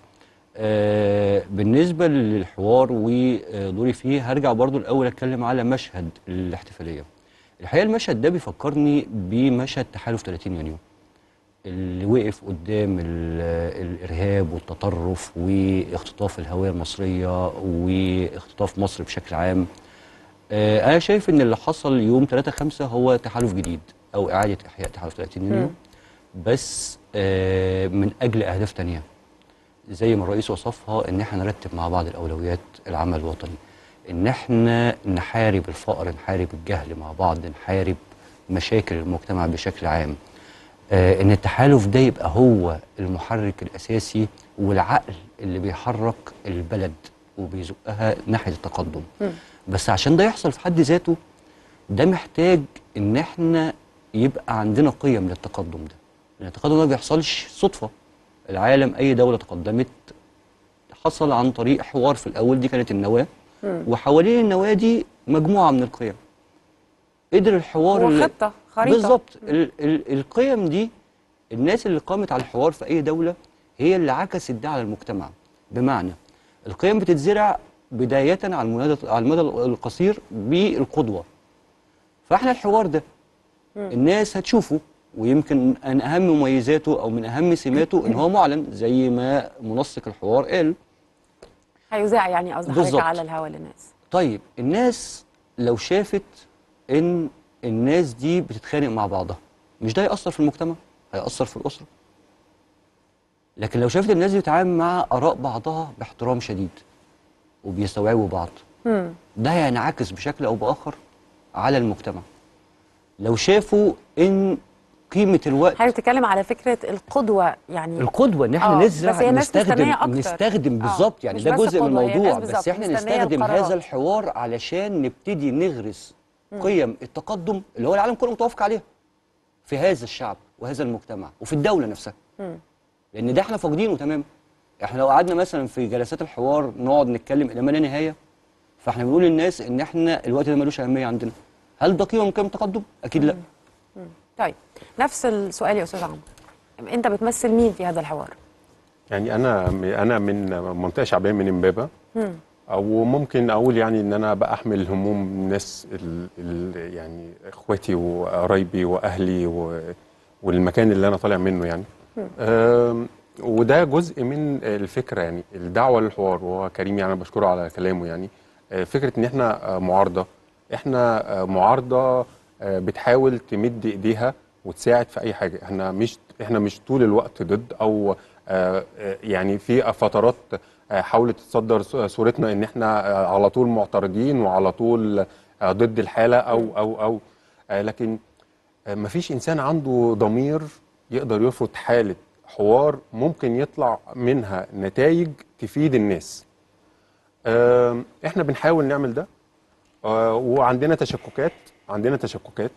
آه بالنسبه للحوار ودوري فيه هرجع برضو الاول اتكلم على مشهد الاحتفاليه. الحقيقه المشهد ده بيفكرني بمشهد تحالف ثلاثين يونيو اللي وقف قدام الارهاب والتطرف واختطاف الهويه المصريه واختطاف مصر بشكل عام. آه انا شايف ان اللي حصل يوم ثلاثة خمسة هو تحالف جديد او اعاده احياء تحالف ثلاثين يونيو، بس آه من اجل اهداف تانية زي ما الرئيس وصفها، ان احنا نرتب مع بعض الاولويات العمل الوطني، ان احنا نحارب الفقر، نحارب الجهل مع بعض، نحارب مشاكل المجتمع بشكل عام. آه ان التحالف ده يبقى هو المحرك الاساسي والعقل اللي بيحرك البلد وبيزقها ناحيه التقدم. م. بس عشان ده يحصل في حد ذاته ده محتاج ان احنا يبقى عندنا قيم للتقدم ده، لان التقدم ده ما بيحصلش صدفه. العالم اي دوله تقدمت حصل عن طريق حوار في الاول، دي كانت النواه، م. وحوالين النواه دي مجموعه من القيم. قدر الحوار وخطه خريطه بالظبط. ال ال القيم دي الناس اللي قامت على الحوار في اي دوله هي اللي عكست ده على المجتمع، بمعنى القيم بتتزرع بداية على المدى على المدى القصير بالقدوة. فاحنا الحوار ده الناس هتشوفه، ويمكن ان اهم مميزاته او من اهم سماته ان هو معلن زي ما منسق الحوار قال. هيذاع يعني قصدي حضرتك على الهوا للناس. طيب الناس لو شافت ان الناس دي بتتخانق مع بعضها، مش ده هيأثر في المجتمع؟ هيأثر في الأسرة. لكن لو شافت الناس دي بتتعامل مع آراء بعضها باحترام شديد وبيستوعبوا بعض، مم. ده هينعكس بشكل أو بآخر على المجتمع. لو شافوا ان قيمه الوقت، حضرتك بتتكلم على فكره القدوه، يعني القدوه ان احنا نزرع نستخدم نستخدم بالظبط، يعني ده جزء من الموضوع، بس احنا نستخدم القرارات. هذا الحوار علشان نبتدي نغرس م. قيم التقدم اللي هو العالم كله متوافق عليها في هذا الشعب وهذا المجتمع وفي الدوله نفسها. م. لان ده احنا فاقدينه تماما. احنا لو قعدنا مثلا في جلسات الحوار نقعد نتكلم الى ما لا نهايه، فاحنا بنقول للناس ان احنا الوقت ده ملوش اهميه عندنا. هل ده قيمه من قيم التقدم؟ اكيد لا. م. طيب نفس السؤال يا استاذ عمرو، انت بتمثل مين في هذا الحوار؟ يعني انا انا من منطقه شعبيه من امبابه، او ممكن اقول يعني ان انا بحمل هموم الناس ال ال يعني اخواتي وقرايبي واهلي والمكان اللي انا طالع منه يعني. وده جزء من الفكره، يعني الدعوه للحوار، وهو كريم يعني انا بشكره على كلامه. يعني فكره ان احنا معارضه، احنا معارضه بتحاول تمد ايديها وتساعد في اي حاجه. احنا مش احنا مش طول الوقت ضد، او يعني في فترات حاولت تصدر صورتنا ان احنا على طول معترضين وعلى طول ضد الحاله او او او لكن مفيش انسان عنده ضمير يقدر يرفض حاله حوار ممكن يطلع منها نتائج تفيد الناس. احنا بنحاول نعمل ده، وعندنا تشككات عندنا تشككات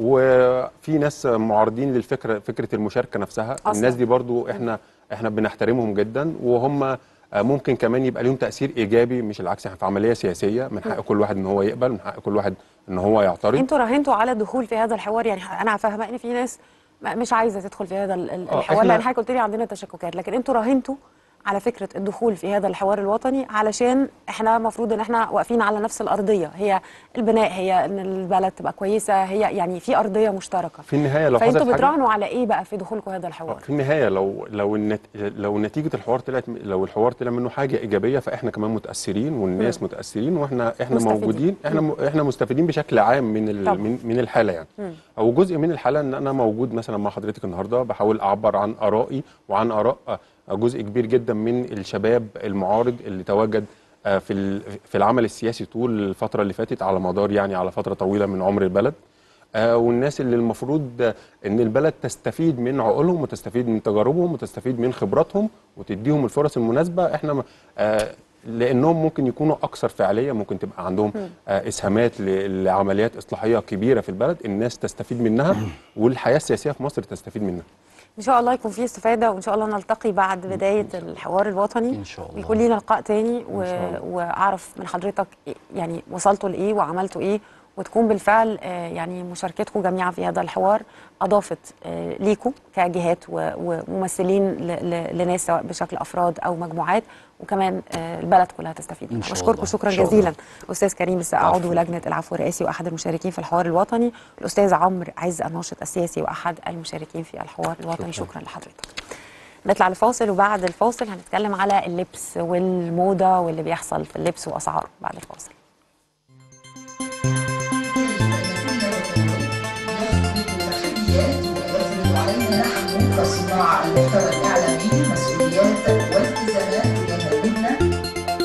وفي ناس معارضين للفكره، فكره المشاركه نفسها أصلاً. الناس دي برضو احنا احنا بنحترمهم جدا، وهم ممكن كمان يبقى لهم تاثير ايجابي مش العكس. احنا في عمليه سياسيه، من حق كل واحد ان هو يقبل، من حق كل واحد ان هو يعترض. انتوا راهنتوا على الدخول في هذا الحوار؟ يعني انا فاهمه ان في ناس مش عايزه تدخل في هذا الحوار لان حضرتك قلت لي عندنا تشككات، لكن انتوا راهنتوا على فكره الدخول في هذا الحوار الوطني علشان احنا المفروض ان احنا واقفين على نفس الارضيه، هي البناء، هي ان البلد تبقى كويسه، هي يعني في ارضيه مشتركه. في النهايه لو فانتوا بتراهنوا على ايه بقى في دخولكم هذا الحوار؟ في النهايه لو لو النت... لو نتيجه الحوار طلعت، لو الحوار طلع منه حاجه ايجابيه، فاحنا كمان متاثرين والناس م. متاثرين، واحنا احنا مستفيدين. موجودين، احنا م. احنا مستفيدين بشكل عام من ال... من, من الحاله يعني. م. او جزء من الحاله ان انا موجود مثلا مع حضرتك النهارده بحاول اعبر عن ارائي وعن اراء جزء كبير جدا من الشباب المعارض اللي تواجد في في العمل السياسي طول الفتره اللي فاتت، على مدار يعني على فتره طويله من عمر البلد، والناس اللي المفروض ان البلد تستفيد من عقولهم وتستفيد من تجاربهم وتستفيد من خبراتهم وتديهم الفرص المناسبه. احنا لانهم ممكن يكونوا اكثر فعاليه، ممكن تبقى عندهم اسهامات لعمليات اصلاحيه كبيره في البلد، الناس تستفيد منها والحياه السياسيه في مصر تستفيد منها. ان شاء الله يكون فيه استفاده، وان شاء الله نلتقي بعد بدايه الحوار الوطني ان شاء الله، ويكون لينا لقاء تاني و... واعرف من حضرتك يعني وصلتوا لايه وعملتوا ايه، وتكون بالفعل يعني مشاركتكم جميعا في هذا الحوار اضافت ليكم كجهات وممثلين لناس سواء بشكل افراد او مجموعات، وكمان البلد كلها تستفيد. بشكركم شكرا جزيلا استاذ كريم السقا، عضو لجنه العفو الرئاسي واحد المشاركين في الحوار الوطني، الاستاذ عمرو عز الناشط السياسي واحد المشاركين في الحوار الوطني. شكرا, شكرا لحضرتك. نطلع لفاصل، وبعد الفاصل هنتكلم على اللبس والموضه واللي بيحصل في اللبس واسعاره. بعد الفاصل. كصناع المحتوى الإعلامي مسؤوليات والتزامات تجاه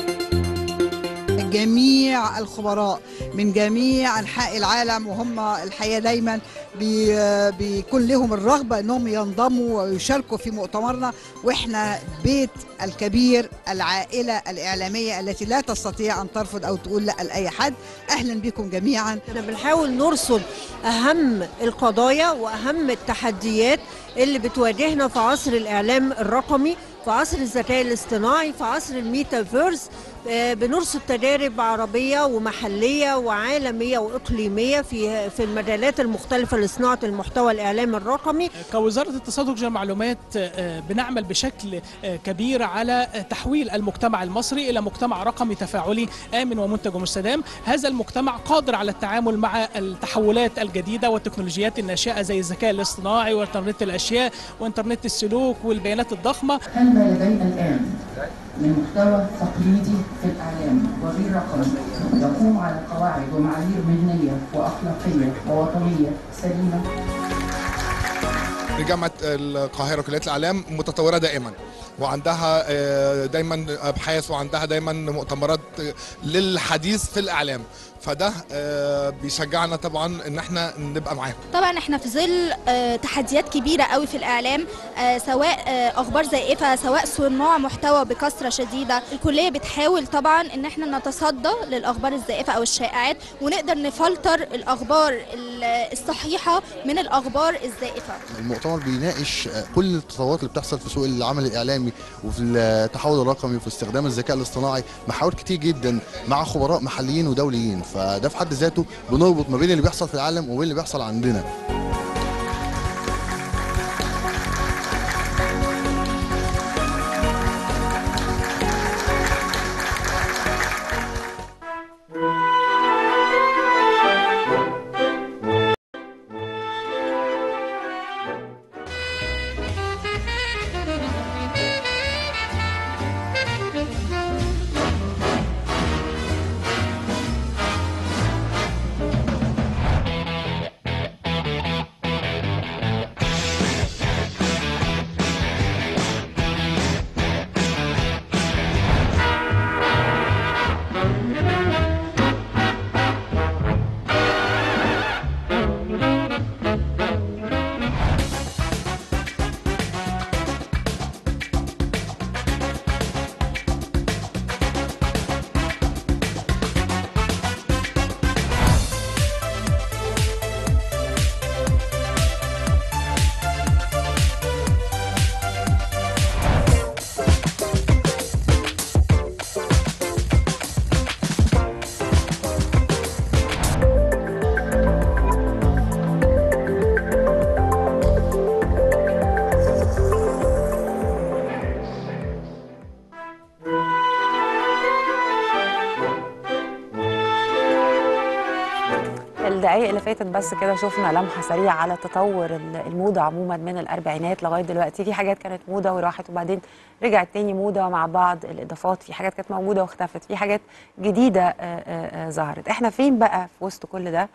جميع الخبراء من جميع أنحاء العالم، وهم الحقيقة دايما بيكون لهم الرغبة أنهم ينضموا ويشاركوا في مؤتمرنا، وإحنا بيت الكبير، العائلة الإعلامية التي لا تستطيع أن ترفض أو تقول لا لأي حد. أهلا بكم جميعا. احنا بنحاول نرصد أهم القضايا وأهم التحديات اللي بتواجهنا في عصر الإعلام الرقمي، في عصر الذكاء الاصطناعي، في عصر الميتافيرس. بنرصد تجارب عربية ومحلية وعالمية وإقليمية في في المجالات المختلفة لصناعة المحتوى الإعلامي الرقمي. كوزارة اتصال وتكنولوجيا المعلومات بنعمل بشكل كبير على تحويل المجتمع المصري إلى مجتمع رقمي تفاعلي آمن ومنتج ومستدام. هذا المجتمع قادر على التعامل مع التحولات الجديدة والتكنولوجيات الناشئة زي الذكاء الاصطناعي وإنترنت الأشياء وإنترنت السلوك والبيانات الضخمة. هل ما لدينا الآن من محتوى تقليدي في الإعلام وغير رقمي يقوم على قواعد ومعايير مهنية وأخلاقية ووطنية سليمة؟ جامعة القاهرة كلية الإعلام متطورة دائما وعندها دايما أبحاث وعندها دايما مؤتمرات للحديث في الإعلام، فده بيشجعنا طبعا ان احنا نبقى معاهم. طبعا احنا في ظل تحديات كبيره قوي في الاعلام، سواء اخبار زائفه سواء صناع محتوى بكثره شديده. الكليه بتحاول طبعا ان احنا نتصدى للاخبار الزائفه او الشائعات ونقدر نفلتر الاخبار الصحيحه من الاخبار الزائفه. المؤتمر بيناقش كل التطورات اللي بتحصل في سوق العمل الاعلامي وفي التحول الرقمي وفي استخدام الذكاء الاصطناعي، محاور كتير جدا مع خبراء محليين ودوليين، فده في حد ذاته بنربط ما بين اللي بيحصل في العالم وبين اللي بيحصل عندنا. الدقائق اللي فاتت بس كده شفنا لمحه سريعه على تطور الموضه عموما من الاربعينات لغايه دلوقتي. في حاجات كانت موضه وراحت وبعدين رجعت تاني موضه مع بعض الاضافات، في حاجات كانت موجوده واختفت، في حاجات جديده ظهرت. احنا فين بقى في وسط كل ده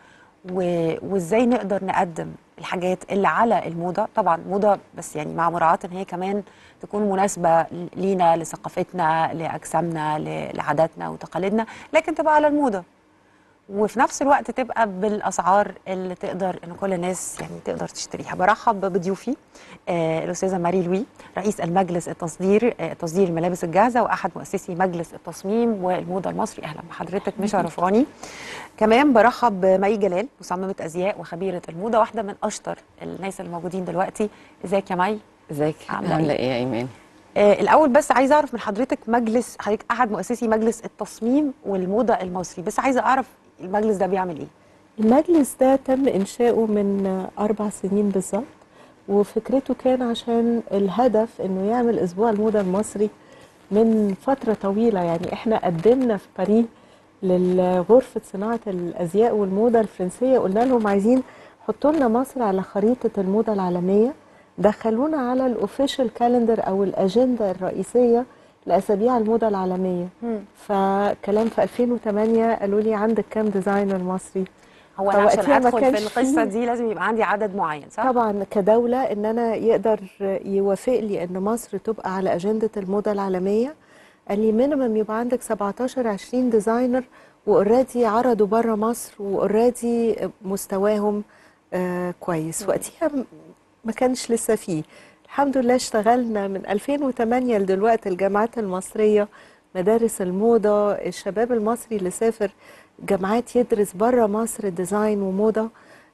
وازاي نقدر نقدم الحاجات اللي على الموضه؟ طبعا موضه بس يعني مع مراعاه ان هي كمان تكون مناسبه لينا، لثقافتنا، لاجسامنا، لعاداتنا وتقاليدنا، لكن تبقى على الموضه وفي نفس الوقت تبقى بالاسعار اللي تقدر ان كل الناس يعني تقدر تشتريها. برحب بضيوفي آه الاستاذه ماري لوي، رئيس المجلس التصدير آه تصدير الملابس الجاهزه واحد مؤسسي مجلس التصميم والموضه المصري. اهلا بحضرتك، مشرفاني. كمان برحب بمي جلال، مصممه ازياء وخبيره الموضه، واحده من اشطر الناس الموجودين دلوقتي. ازيك يا مي؟ ازيك؟ عامله ايه يا ايمان؟ آه الاول بس عايزه اعرف من حضرتك، مجلس حضرتك احد مؤسسي مجلس التصميم والموضه المصري، بس عايزه اعرف المجلس ده بيعمل ايه؟ المجلس ده تم انشاؤه من اربع سنين بالظبط، وفكرته كان عشان الهدف انه يعمل اسبوع الموضه المصري من فتره طويله. يعني احنا قدمنا في باريس لغرفه صناعه الازياء والموضه الفرنسيه، قلنا لهم عايزين حطوا لنا مصر على خريطه الموضه العالميه، دخلونا على الاوفيشال كالندر او الاجنده الرئيسيه لاسابيع الموضه العالميه. مم. فكلام في ألفين وثمانية قالوا لي عندك كام ديزاينر مصري؟ هو انا عشان ادخل في القصه دي لازم يبقى عندي عدد معين، صح؟ طبعا كدوله ان انا يقدر يوافق لي ان مصر تبقى على اجنده الموضه العالميه، قال لي مينيمم يبقى عندك سبعتاشر عشرين ديزاينر واوريدي عرضوا بره مصر واوريدي مستواهم آه كويس. مم. وقتها ما كانش لسه فيه. الحمد لله اشتغلنا من ألفين وثمانية لدلوقتي، الجامعات المصرية، مدارس الموضة، الشباب المصري اللي سافر جامعات يدرس بره مصر ديزاين وموضة،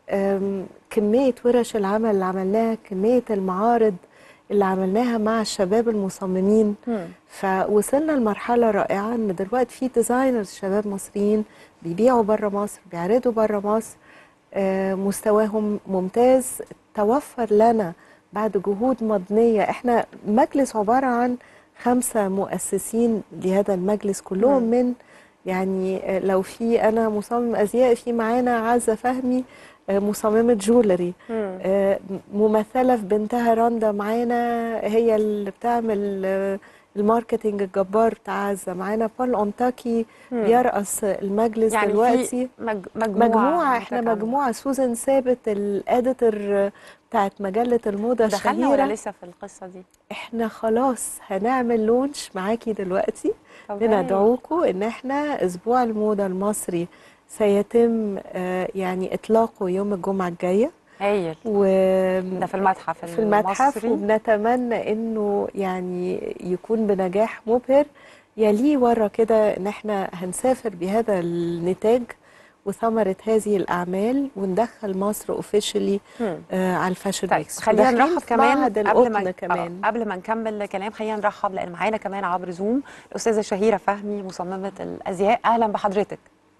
كمية ورش العمل اللي عملناها، كمية المعارض اللي عملناها مع الشباب المصممين. م. فوصلنا لمرحلة رائعة ان دلوقتي في ديزاينرز شباب مصريين بيبيعوا بره مصر، بيعرضوا بره مصر، آه، مستواهم ممتاز. توفر لنا بعد جهود مضنية، احنا مجلس عبارة عن خمسة مؤسسين لهذا المجلس كلهم مم. من يعني آه، لو في أنا مصمم أزياء، في معانا عزة فهمي آه، مصممة جولري، مم. آه، ممثلة في بنتها رندا معانا، هي اللي بتعمل آه، الماركتينج الجبار بتاع عزة. معانا بول أونتاكي مم. بيرأس المجلس يعني دلوقتي. في مج... مجموعة, مجموعة احنا متكاملة. مجموعة. سوزان ثابت الاديتور بتاعت مجلة الموضة دخلنا الشهيرة. ولا لسه في القصة دي؟ احنا خلاص هنعمل لونش معاكي دلوقتي. طب بندعوكم ان احنا اسبوع الموضة المصري سيتم آه، يعني اطلاقه يوم الجمعة الجاية. هايل. و ده في المتحف في المتحف، المصري. وبنتمنى انه يعني يكون بنجاح مبهر. يليه ورا كده ان احنا هنسافر بهذا النتاج وثمرة هذه الأعمال وندخل مصر اوفيشلي آه على الفاشن طيب ويكس. خلينا وداخلين نرحب في كمان معهد قبل القطن ما كمان. آه قبل ما نكمل كلام، خلينا نرحب لان معانا كمان عبر زوم الاستاذه شهيره فهمي مصممه الازياء. اهلا بحضرتك.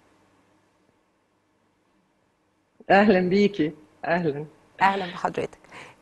اهلا بيكي. اهلا اهلا بحضرتك.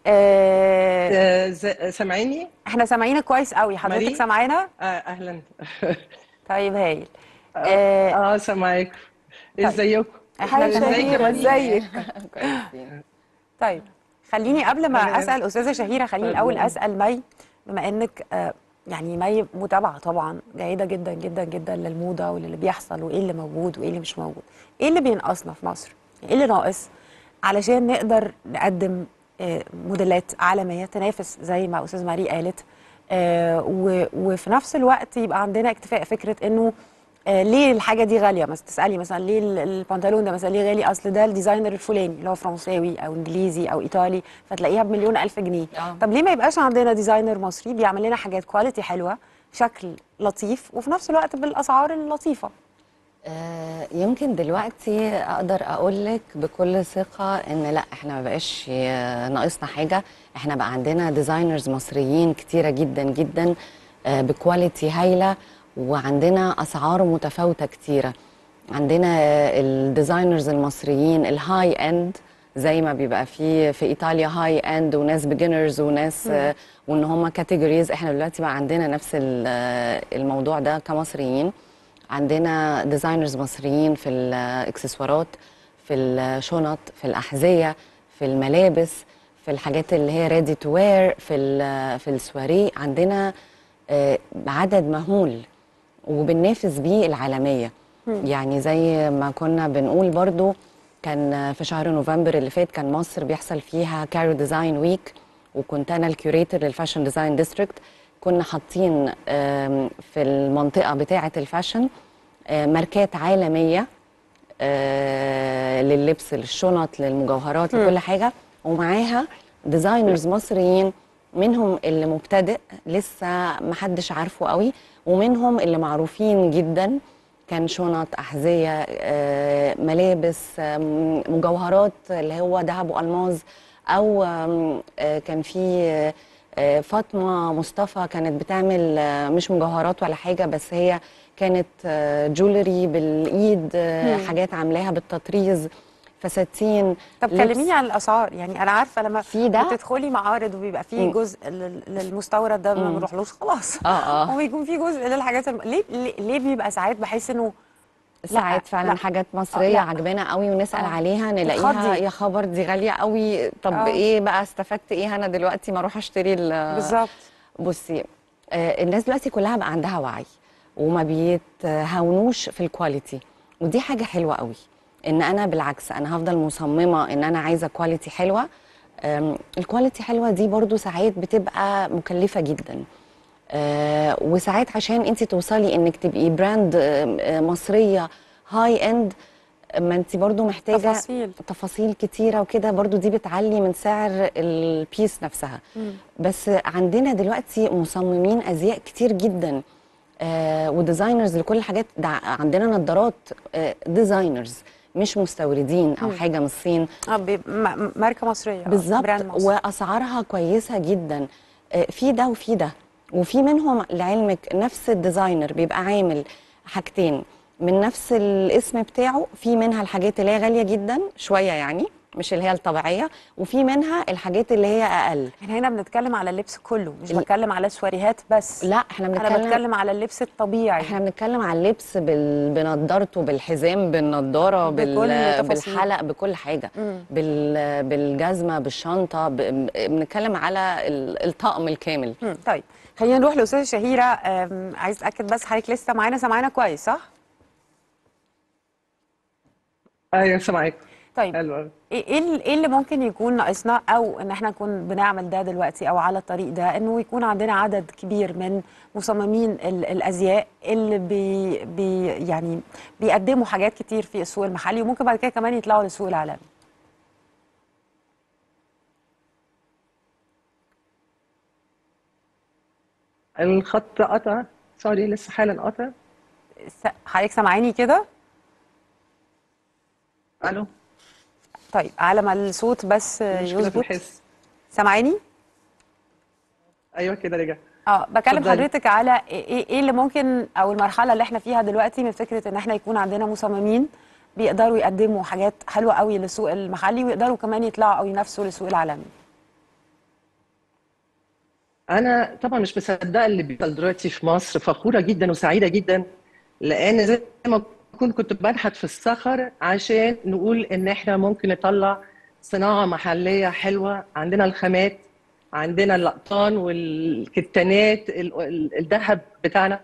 آه آه، ز- سامعيني؟ احنا سامعينك كويس قوي. حضرتك ماري؟ سامعانا؟ آه اهلا. طيب هايل. اه, آه سامعاكم. طيب. ازيكم؟ احنا هاي تمام. شهيرة، ازيك؟ كويسين. طيب خليني قبل ما اسال استاذه شهيره، خليني الاول اتفضلي. اسال مي، بما انك آه يعني مي متابعه طبعا جيده جدا جدا جدا للموضه وللي بيحصل وايه اللي موجود وايه اللي مش موجود. ايه اللي بينقصنا في مصر؟ ايه اللي ناقص علشان نقدر نقدم آه موديلات عالميه تنافس زي ما استاذ ماري قالت، آه و- وفي نفس الوقت يبقى عندنا اكتفاء فكره انه آه ليه الحاجه دي غاليه؟ مثلا تسالي مثلا ليه ال- البنطلون ده مثلا ليه غالي؟ اصل ده الديزاينر الفلاني اللي هو فرنساوي او انجليزي او ايطالي، فتلاقيها بمليون الف جنيه. آه. طب ليه ما يبقاش عندنا ديزاينر مصري بيعمل لنا حاجات كواليتي حلوه، شكل لطيف، وفي نفس الوقت بالاسعار اللطيفه؟ آه، يمكن دلوقتي اقدر اقول لك بكل ثقه ان لا، احنا ما بقاش آه، ناقصنا حاجه. احنا بقى عندنا ديزاينرز مصريين كتيره جدا جدا آه، بكواليتي هايله، وعندنا اسعار متفاوته كتيره. عندنا آه، الديزاينرز المصريين الهاي اند، زي ما بيبقى في في ايطاليا هاي اند وناس بيجنرز وناس آه، وان هم كاتيجوريز. احنا دلوقتي بقى عندنا نفس ال- آه، الموضوع ده كمصريين. عندنا ديزاينرز مصريين في الاكسسوارات، في الشنط، في الاحذيه، في الملابس، في الحاجات اللي هي ريدي تو وير، في ال- في السواري. عندنا آه، عدد مهول وبننافس بيه العالميه. مم. يعني زي ما كنا بنقول برضو، كان في شهر نوفمبر اللي فات كان مصر بيحصل فيها كايرو ديزاين ويك، وكنت انا الكيوريتور للفاشن ديزاين ديستريكت. كنا حاطين آم، في المنطقه بتاعه الفاشن آه، ماركات عالميه آه، لللبس، للشنط، للمجوهرات، مم. لكل حاجه، ومعاها ديزاينرز مصريين، منهم اللي مبتدئ لسه محدش عارفه قوي، ومنهم اللي معروفين جدا. كان شنط، أحذية، آه، ملابس، آم، مجوهرات اللي هو ذهب وألماظ، أو آم، آه، كان في آه، آه، فاطمة مصطفى كانت بتعمل آه، مش مجوهرات ولا حاجة، بس هي كانت آه، جولري بالإيد، آه، مم. حاجات عاملاها بالتطريز، فساتين. طب لبس. كلميني عن الاسعار. يعني انا عارفه لما في ده بتدخلي معارض وبيبقى فيه مم. جزء لل- للمستورد ده ما مم. بنروحلوش خلاص، اه اه وبيكون فيه جزء للحاجات الم... ليه ليه ليه بيبقى ساعات بحس انه ساعات فعلا لا. حاجات آه، مصريه لا. عجبانا قوي ونسال آه. عليها نلاقيها تتخضي. يا خبر دي غاليه قوي. طب آه. ايه بقى استفدت ايه انا دلوقتي ما اروح اشتري ال- بالظبط. بصي، آه، الناس دلوقتي كلها بقى عندها وعي وما بيتهاونوش في الكواليتي، ودي حاجه حلوه قوي. ان انا بالعكس انا هفضل مصممه ان انا عايزه كواليتي حلوه. آم، الكواليتي حلوه دي برضو ساعات بتبقى مكلفه جدا. آه، وساعات عشان انت توصلي انك تبقي براند آه، آه، مصريه هاي اند، ما انت برضو محتاجه تفاصيل. تفاصيل كتيره وكده، برضو دي بتعلي من سعر البيس نفسها. مم. بس عندنا دلوقتي مصممين ازياء كتير جدا آه وديزاينرز لكل الحاجات. ده عندنا نظارات آه ديزاينرز مش مستوردين او مم. حاجه من الصين. اه بي- م- ماركه مصريه. آه، بالظبط، براند مصري. واسعارها كويسه جدا. آه، في ده وفي ده، وفي منهم لعلمك نفس الديزاينر بيبقى عامل حاجتين، من نفس الاسم بتاعه، في منها الحاجات اللي هي غاليه جدا شويه يعني مش اللي هي الطبيعيه، وفي منها الحاجات اللي هي اقل. احنا هنا بنتكلم على اللبس كله، مش بتكلم على سواريهات بس. لا احنا بنتكلم انا بتكلم على اللبس الطبيعي. احنا بنتكلم على اللبس بال... بنضارته، بالحزام، بالنضاره، بال... بالحلق، بكل حاجه، بال... بالجزمه، بالشنطه، ب... بنتكلم على الطقم الكامل. مم. طيب خلينا نروح لاستاذه شهيره. عايز اتاكد بس حضرتك لسه معانا سامعانا كويس صح؟ ايوه سامعاك. طيب حلو. ايه ايه اللي ممكن يكون ناقصنا، او ان احنا نكون بنعمل ده دلوقتي او على الطريق ده، انه يكون عندنا عدد كبير من مصممين الازياء اللي بي بي يعني بيقدموا حاجات كتير في السوق المحلي، وممكن بعد كده كمان يطلعوا للسوق العالمي. الخط قطع، سوري لسه حالا قطع. حضرتك سامعيني كده؟ الو. طيب على ما الصوت بس يظبط. سامعيني؟ ايوه كده رجع. اه بكلم حضرتك على ايه ايه اللي ممكن، او المرحله اللي احنا فيها دلوقتي من فكره ان احنا يكون عندنا مصممين بيقدروا يقدموا حاجات حلوه قوي للسوق المحلي، ويقدروا كمان يطلعوا او ينافسوا للسوق العالمي. انا طبعا مش مصدقه اللي بيحصل دلوقتي في مصر، فخوره جدا وسعيده جدا، لان زي ما كنت كنت بنحت في الصخر عشان نقول ان احنا ممكن نطلع صناعه محليه حلوه. عندنا الخامات، عندنا اللقطان والكتانات، الذهب بتاعنا.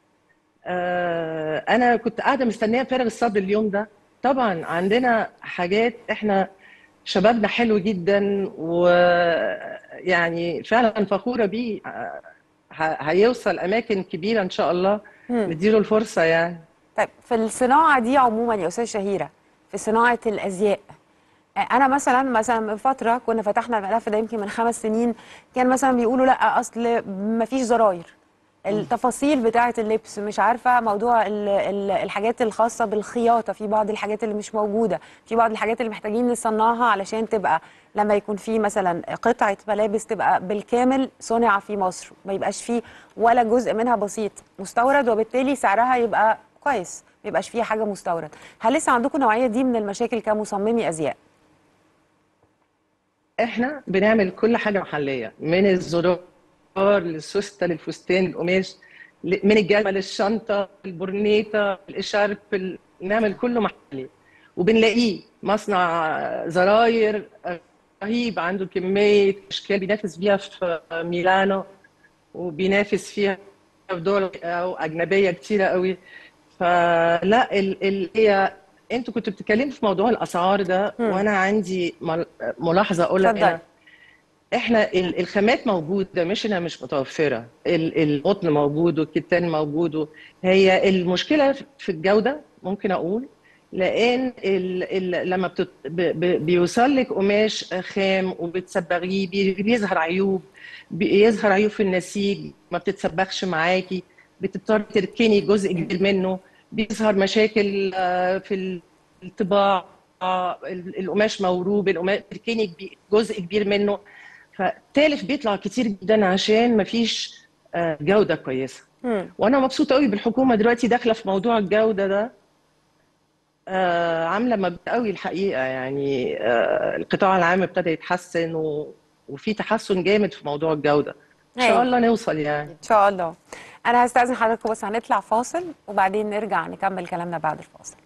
انا كنت قاعده مستنيه فارغ الصبر اليوم ده. طبعا عندنا حاجات، احنا شبابنا حلو جدا، ويعني فعلا فخوره بيه، هيوصل اماكن كبيره ان شاء الله. نديله الفرصه يعني. طيب في الصناعه دي عموما يا استاذه شهيره، في صناعه الازياء، انا مثلا مثلا من فتره كنا فتحنا الملف ده يمكن من خمس سنين، كان مثلا بيقولوا لا اصل ما فيش زراير، التفاصيل بتاعه اللبس مش عارفه، موضوع ال ال الحاجات الخاصه بالخياطه، في بعض الحاجات اللي مش موجوده، في بعض الحاجات اللي محتاجين نصنعها علشان تبقى لما يكون في مثلا قطعه ملابس تبقى بالكامل صنع في مصر، ما يبقاش فيه ولا جزء منها بسيط مستورد، وبالتالي سعرها يبقى كويس، ما يبقاش فيها حاجه مستورد. هل لسه عندكم نوعيه دي من المشاكل كمصممي ازياء؟ احنا بنعمل كل حاجه محليه، من الزرار للسوسته للفستان القماش، من الجزمه للشنطه البورنيطه الاشارب، نعمل كله محلي. وبنلاقيه مصنع زراير رهيب، عنده كميه اشكال بينافس بيها في ميلانو، وبينافس فيها في دول او اجنبيه كتيره قوي. فلا ال هي انتوا كنتوا بتتكلموا في موضوع الاسعار ده، م. وانا عندي ملاحظه اقولها هنا. احنا الخامات موجوده، مش انها مش متوفره، القطن موجود والكتان موجود. هي المشكله في الجوده ممكن اقول، لان ال ال لما بتت بيوصل لك قماش خام وبتصبغيه بيظهر عيوب، بيظهر عيوب في النسيج، ما بتتصبغش معاكي، بتضطر تركني جزء كبير منه، بيظهر مشاكل في الطباعه، القماش موروب، القماش تركني جزء كبير منه، فالتالف بيطلع كتير جدا عشان ما فيش جوده كويسه. م. وانا مبسوطه قوي بالحكومه دلوقتي داخله في موضوع الجوده ده، عامله مبدأ قوي الحقيقه، يعني القطاع العام ابتدى يتحسن، و... وفي تحسن جامد في موضوع الجوده. ان شاء الله نوصل يعني. ان شاء الله. انا هستأذن حضراتكم بس هنطلع فاصل وبعدين نرجع نكمل كلامنا بعد الفاصل.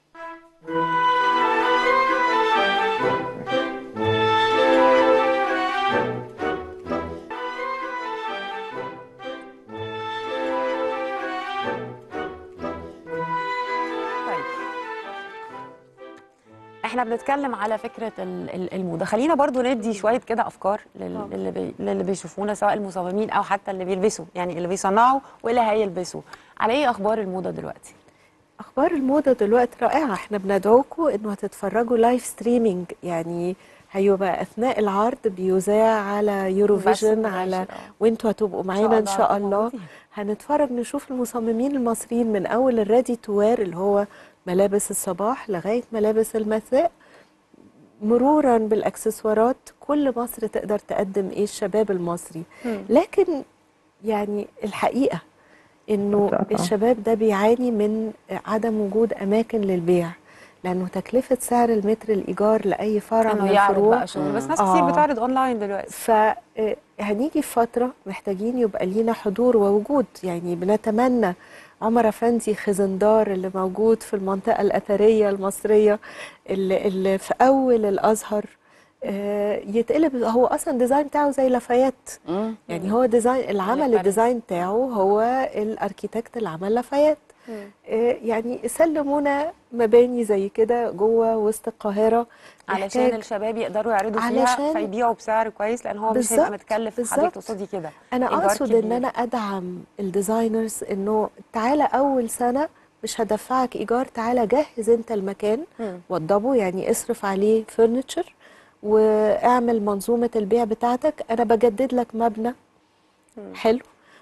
احنا بنتكلم على فكره الموضه، خلينا برضو ندي شويه كده افكار للي بي... للي بيشوفونا، سواء المصممين او حتى اللي بيلبسوا، يعني اللي بيصنعوا واللي هيلبسوا. على ايه اخبار الموضه دلوقتي؟ اخبار الموضه دلوقتي رائعه، احنا بندعوكم انه هتتفرجوا لايف ستريمينج، يعني هيبقى اثناء العرض بيذاع على يوروفيجن، على وانتوا هتبقوا معانا ان شاء الله. هنتفرج نشوف المصممين المصريين من اول الريدي تو وير اللي هو ملابس الصباح لغايه ملابس المساء، مرورا بالاكسسوارات، كل مصر تقدر تقدم ايه الشباب المصري. م. لكن يعني الحقيقه انه الشباب ده بيعاني من عدم وجود اماكن للبيع، لانه تكلفه سعر المتر الايجار لاي فرع من انه يعرض الفروع بقى شغل، بس ناس كتير بتعرض اونلاين دلوقتي. فهنيجي في فتره محتاجين يبقى لينا حضور ووجود. يعني بنتمنى عمر افندي خزندار اللي موجود في المنطقه الاثريه المصريه اللي, اللي في اول الازهر يتقلب. هو اصلا ديزاين بتاعه زي لافايت، يعني هو ديزاين العمل الديزاين بتاعه هو الاركيتكت اللي عمل لافايت. يعني سلمونا مباني زي كده جوه وسط القاهره علشان الشباب يقدروا يعرضوا فيها فيبيعوا بسعر كويس، لان هو مش هيبقى متكلف. حضرتك تقصدي كده؟ انا اقصد ان انا ادعم الديزاينرز، انه تعالى اول سنه مش هدفعك ايجار، تعالى جهز انت المكان وضبه، يعني اصرف عليه فرنتشر واعمل منظومه البيع بتاعتك. انا بجدد لك مبنى حلو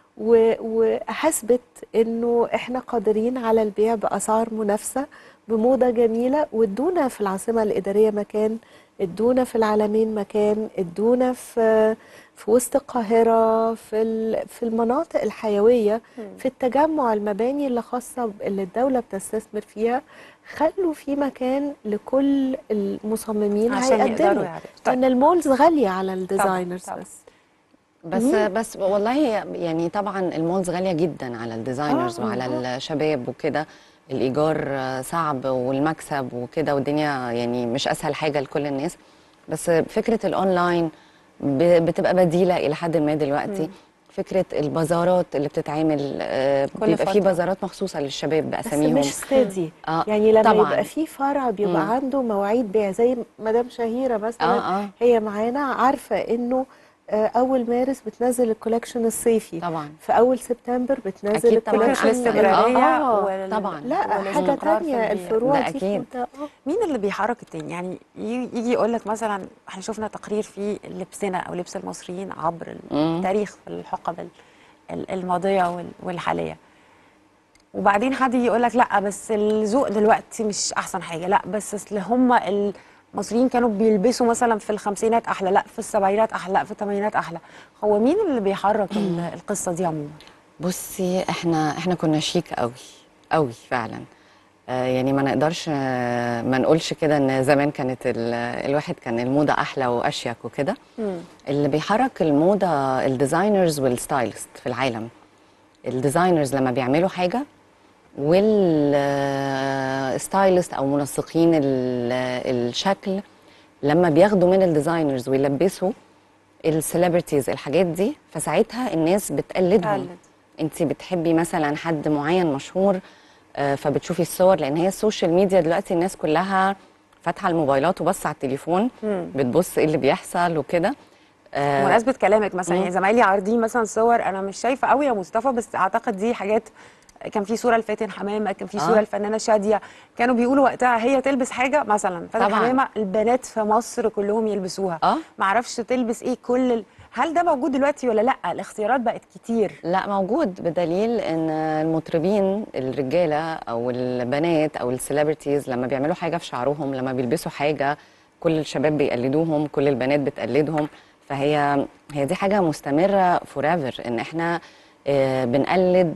وهثبت انه احنا قادرين على البيع باسعار منافسه بموضه جميله. وادونا في العاصمه الاداريه مكان، ادونا في العلمين مكان، ادونا في في وسط القاهره، في في المناطق الحيويه، في التجمع، المباني اللي خاصه اللي الدوله بتستثمر فيها. خلوا في مكان لكل المصممين هيقدموا، لان المولز غاليه على الديزاينرز. طبعًا. بس بس مم. بس والله يعني طبعا المولز غاليه جدا على الديزاينرز آه وعلى آه. الشباب وكده. الايجار صعب والمكسب وكده، والدنيا يعني مش اسهل حاجه لكل الناس. بس فكره الاونلاين بتبقى بديله الى حد ما دلوقتي. مم. فكره البازارات اللي بتتعمل بيبقى في بازارات مخصوصه للشباب باساميهم، بس مش ستادي. آه يعني لما طبعًا. يبقى في فرع بيبقى مم. عنده مواعيد بيع، زي مدام شهيره مثلا. آه آه. هي معانا عارفه انه اول مارس بتنزل الكولكشن الصيفي طبعا، في اول سبتمبر بتنزل الكولكشن الاستمراريه. آه وال... طبعا لا حاجه ثانيه الفروع دي اكيد. مين اللي بيحرك التاني؟ يعني يجي يقول لك مثلا احنا شفنا تقرير في لبسنا او لبس المصريين عبر التاريخ في الحقب الماضيه والحاليه، وبعدين حد يجي يقول لك لا بس الذوق دلوقتي مش احسن حاجه، لا بس اصل هم ال المصريين كانوا بيلبسوا مثلا في الخمسينات احلى، لا في السبعينات احلى، لا في الثمانينات احلى. هو مين اللي بيحرك القصه دي عموما؟ بصي احنا احنا كنا شيك قوي قوي فعلا. آه يعني ما نقدرش آه ما نقولش كده ان زمان كانت الواحد كان الموضه احلى واشيك وكده. اللي بيحرك الموضه الديزاينرز والستايلست في العالم. الديزاينرز لما بيعملوا حاجه والستايلست او منسقين الشكل لما بياخدوا من الديزاينرز ويلبسوا السليبرتيز الحاجات دي، فساعتها الناس بتقلدهم. انت بتحبي مثلا حد معين مشهور فبتشوفي الصور، لان هي السوشيال ميديا دلوقتي الناس كلها فاتحه الموبايلات وبص على التليفون مم. بتبص ايه اللي بيحصل وكده. بمناسبه كلامك مثلا يعني زمايلي عارضين مثلا صور انا مش شايفه قوي يا مصطفى، بس اعتقد دي حاجات كان في صوره لفاتن حمامه، كان في صوره آه. الفنانه شاديه، كانوا بيقولوا وقتها هي تلبس حاجه مثلا فاتن حمامه البنات في مصر كلهم يلبسوها. آه. ما اعرفش تلبس ايه كل ال... هل ده موجود دلوقتي ولا لا؟ الاختيارات بقت كتير. لا موجود، بدليل ان المطربين الرجاله او البنات او السليبرتيز لما بيعملوا حاجه في شعرهم، لما بيلبسوا حاجه كل الشباب بيقلدوهم، كل البنات بتقلدهم. فهي هي دي حاجه مستمره فوريفر، ان احنا آه بنقلد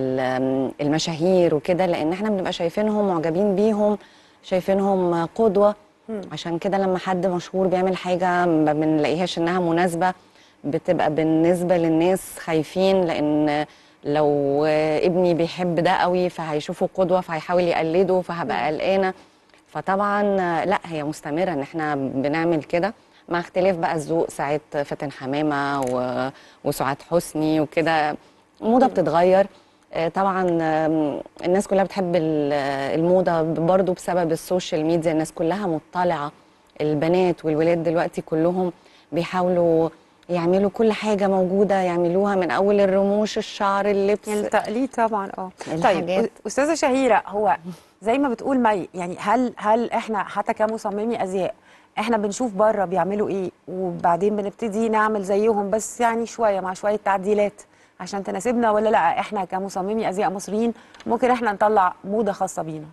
المشاهير وكده، لان احنا بنبقى شايفينهم معجبين بيهم، شايفينهم قدوه. م. عشان كده لما حد مشهور بيعمل حاجه ما بنلاقيهاش انها مناسبه، بتبقى بالنسبه للناس خايفين، لان لو ابني بيحب ده قوي فهيشوفه قدوه فهيحاول يقلده فهبقى قلقانه. فطبعا لا هي مستمره ان احنا بنعمل كده، مع اختلاف بقى الذوق. ساعات فاتن حمامه و... وسعاد حسني وكده، الموضه بتتغير. طبعا الناس كلها بتحب الموضه برضو بسبب السوشيال ميديا، الناس كلها مطلعه. البنات والولاد دلوقتي كلهم بيحاولوا يعملوا كل حاجه موجوده يعملوها، من اول الرموش، الشعر، اللبس، يعني التقليد طبعا. اه طيب استاذه شهيره، هو زي ما بتقول مي، يعني هل هل احنا حتى كمصممي ازياء احنا بنشوف بره بيعملوا ايه وبعدين بنبتدي نعمل زيهم، بس يعني شويه مع شويه تعديلات عشان تناسبنا، ولا لا احنا كمصممي ازياء مصريين ممكن احنا نطلع موضه خاصه بينا؟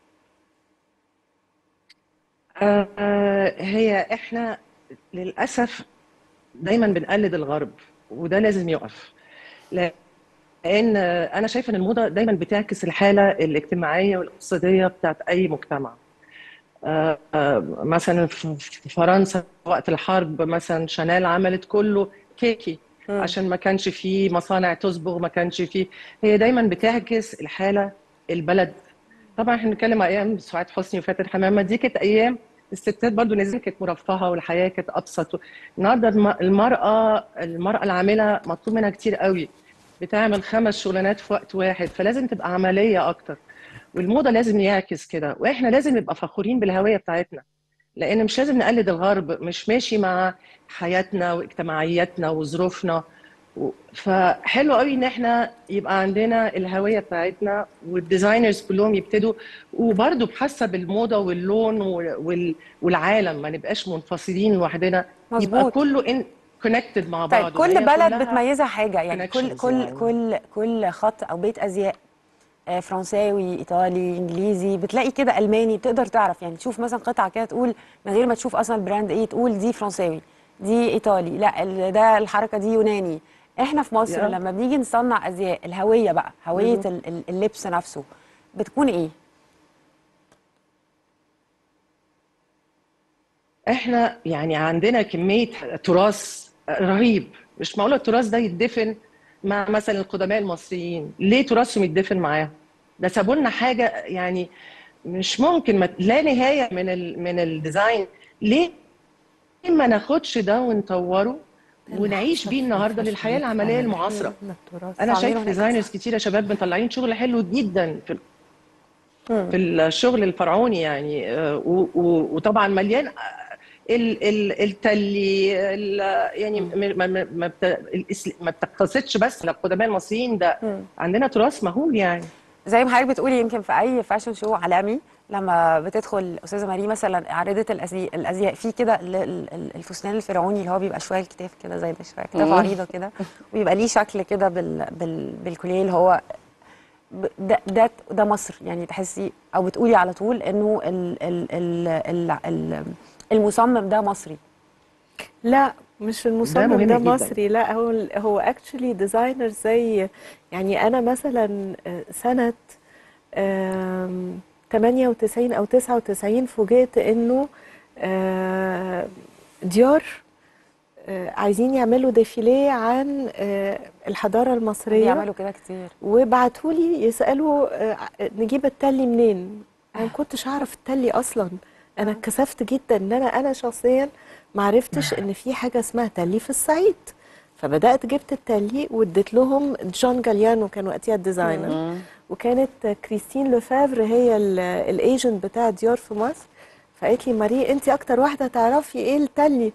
آه هي احنا للاسف دايما بنقلد الغرب، وده لازم يقف، لان لان انا شايفه ان الموضه دايما بتعكس الحاله الاجتماعيه والاقتصاديه بتاعت اي مجتمع. آه، آه، مثلا في في فرنسا وقت الحرب مثلا شانيل عملت كله كيكي مم. عشان ما كانش فيه مصانع تصبغ، ما كانش فيه. هي دايما بتعكس الحاله البلد. طبعا احنا بنتكلم عن ايام سعاد حسني وفاتن حمامه، دي كانت ايام الستات برضو نزلت كانت مرفهه والحياه كانت ابسط. النهارده الم- المراه المراه العامله مطلوب منها كتير قوي، بتعمل خمس شغلانات في وقت واحد، فلازم تبقى عمليه اكتر. والموضه لازم يعكس كده، واحنا لازم نبقى فخورين بالهويه بتاعتنا، لان مش لازم نقلد الغرب، مش ماشي مع حياتنا واجتماعياتنا وظروفنا. و- فحلو قوي ان احنا يبقى عندنا الهويه بتاعتنا، والديزاينرز كلهم يبتدوا، وبرضه بحسب الموضه واللون وال- والعالم، ما نبقاش منفصلين لوحدنا، يبقى مظبوط. كله ان كونكتد مع طيب بعض، ما كل هي بلد كلها بتميزها حاجه، يعني كل connections كل يعني. كل كل خط او بيت ازياء آه، فرنساوي، ايطالي، انجليزي، بتلاقي كده الماني، بتقدر تعرف يعني تشوف مثلا قطعه كده تقول من غير ما تشوف اصلا البراند ايه، تقول دي فرنساوي، دي ايطالي، لا ال- ده الحركه دي يوناني. احنا في مصر يا. لما بنيجي نصنع ازياء، الهويه بقى، هويه مهم. ال- ال- اللبس نفسه بتكون ايه؟ احنا يعني عندنا كمية تراث رهيب، مش معقول التراث ده يتدفن مع مثلا القدماء المصريين. ليه تراثهم يتدفن معاهم؟ ده سابوا لنا حاجة يعني مش ممكن، ما لا نهاية من ال من الديزاين. ليه ما ناخدش ده ونطوره ونعيش بيه النهارده للحياة العملية المعاصرة؟ انا شايف ديزاينرز كتير يا شباب مطلعين شغل حلو جدا في في الشغل الفرعوني يعني. آه، و- و- وطبعا مليان ال- ال- التلي ال- يعني ما ما ما بت- الإس- ما بتقتصدش بس على القدماء المصريين، ده عندنا تراث مهول يعني. زي ما حضرتك بتقولي، يمكن في اي فاشن شو عالمي لما بتدخل استاذه ماري مثلا عارضه الأزي- الازياء في كده ال- ال- ال- الفستان الفرعوني اللي هو بيبقى شويه الكتاف كده زي ده، شويه كتاف مم. عريضه كده، ويبقى ليه شكل كده بال بال بالكوليه اللي هو ب- ده ده ده مصر، يعني تحسي او بتقولي على طول انه ال ال ال ال ال المصمم ده مصري. لا مش المصمم مهم ده جداً. مصري، لا هو هو اكشلي ديزاينر. زي يعني انا مثلا آه، سنة آم، ثمانية وتسعين او تسعة وتسعين فوجئت انه آه، ديور آه، عايزين يعملوا ديفيليه عن آه، الحضارة المصرية، بيعملوا كده كتير. وبعتولي يسألوا آه، نجيب التلي منين. انا ما كنتش اعرف التلي اصلا، انا اتكسفت جدا ان انا انا شخصيا ما عرفتش ان في حاجه اسمها تلي في الصعيد. فبدات جبت التلي واديت لهم. جون جاليانو كان وقتها الديزاينر، وكانت كريستين لوفافر هي الايجنت بتاع ديور في مصر. فقالت لي ماري انت اكتر واحده تعرفي ايه التلي.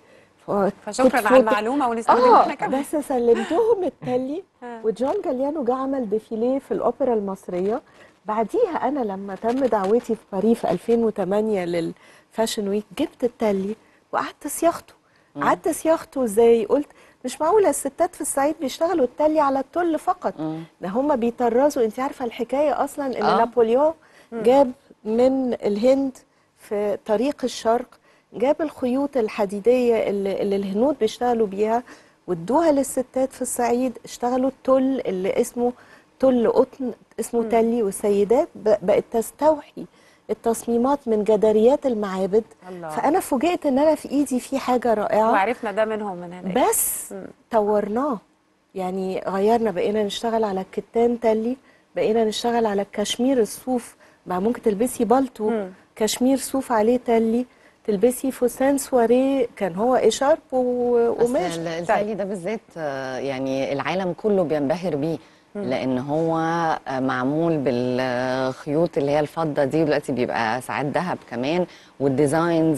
فشكرا على المعلومه ونستخدمها اه احنا كمان. بس سلمتهم التلي وجون جاليانو جه عمل ديفيليه في الاوبرا المصريه. بعديها انا لما تم دعوتي في باريس في ألفين وثمانية للفاشن ويك جبت التلي وقعدت صياغته. قعدت صياغته ازاي؟ قلت مش معقوله الستات في الصعيد بيشتغلوا التلي على التل فقط، ده هم بيطرزوا. انت عارفه الحكايه اصلا ان آه. نابليون مم. جاب من الهند في طريق الشرق، جاب الخيوط الحديديه اللي, اللي الهنود بيشتغلوا بيها وادوها للستات في الصعيد، اشتغلوا التل اللي اسمه تل قطن اسمه تلي، والسيدات ب- بقت تستوحي التصميمات من جداريات المعابد. الله. فانا فوجئت ان انا في ايدي في حاجه رائعه، وعرفنا ده منهم من هناك. بس طورناه. يعني غيرنا، بقينا نشتغل على الكتان تلي، بقينا نشتغل على الكشمير الصوف. بقى ممكن تلبسي بالطو كشمير صوف عليه تلي، تلبسي فستان سواريه كان هو اشارب بس وقماش. ال- التلي ده بالذات آه، يعني العالم كله بينبهر بيه، لان هو آه، معمول بالخيوط اللي هي الفضه دي، ودلوقتي بيبقى ساعات ذهب كمان، والديزاينز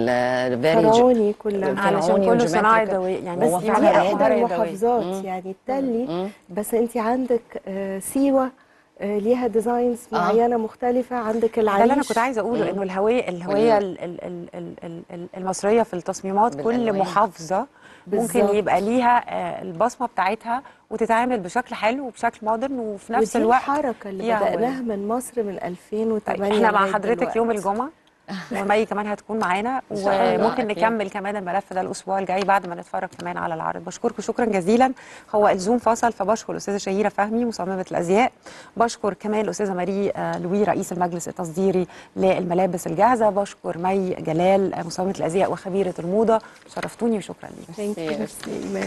الفيري فرعوني كلها علشان كله صناعي دوي يعني. بس هو دي فعلا احدى مهارة يدوية. المحافظات مم. يعني التلي. بس انت عندك آه، سيوه آه، ليها ديزاينز معينه مختلفه، عندك العريش. ده اللي انا كنت عايزه اقوله، انه الهويه الهويه ال- ال- ال- ال- ال- ال- المصريه في التصميمات، كل بالألوان. محافظه ممكن بالظبط. يبقى ليها آه، البصمه بتاعتها وتتعامل بشكل حلو وبشكل مودرن، وفي نفس ودي الوقت الحركه اللي فيها هوية. بدأناها من مصر من ألفين وثمانية احنا مع لغاية حضرتك دلوقتي. يوم الجمعه ومي كمان هتكون معانا، إن شاء الله وممكن أكيد. نكمل كمان الملف ده الاسبوع الجاي بعد ما نتفرج كمان على العرض. بشكركم شكرا جزيلا. هو الزوم فصل، فبشكر الاستاذه شهيره فهمي مصممه الازياء، بشكر كمان الاستاذه ماري لوي رئيس المجلس التصديري للملابس الجاهزه، بشكر مي جلال مصممه الازياء وخبيره الموضه. شرفتوني وشكرا ليكم.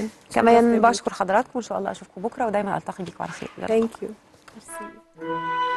كمان بشكر حضراتكم، ان شاء الله اشوفكم بكره ودايما التقي بيكم على خير. ثانك يو.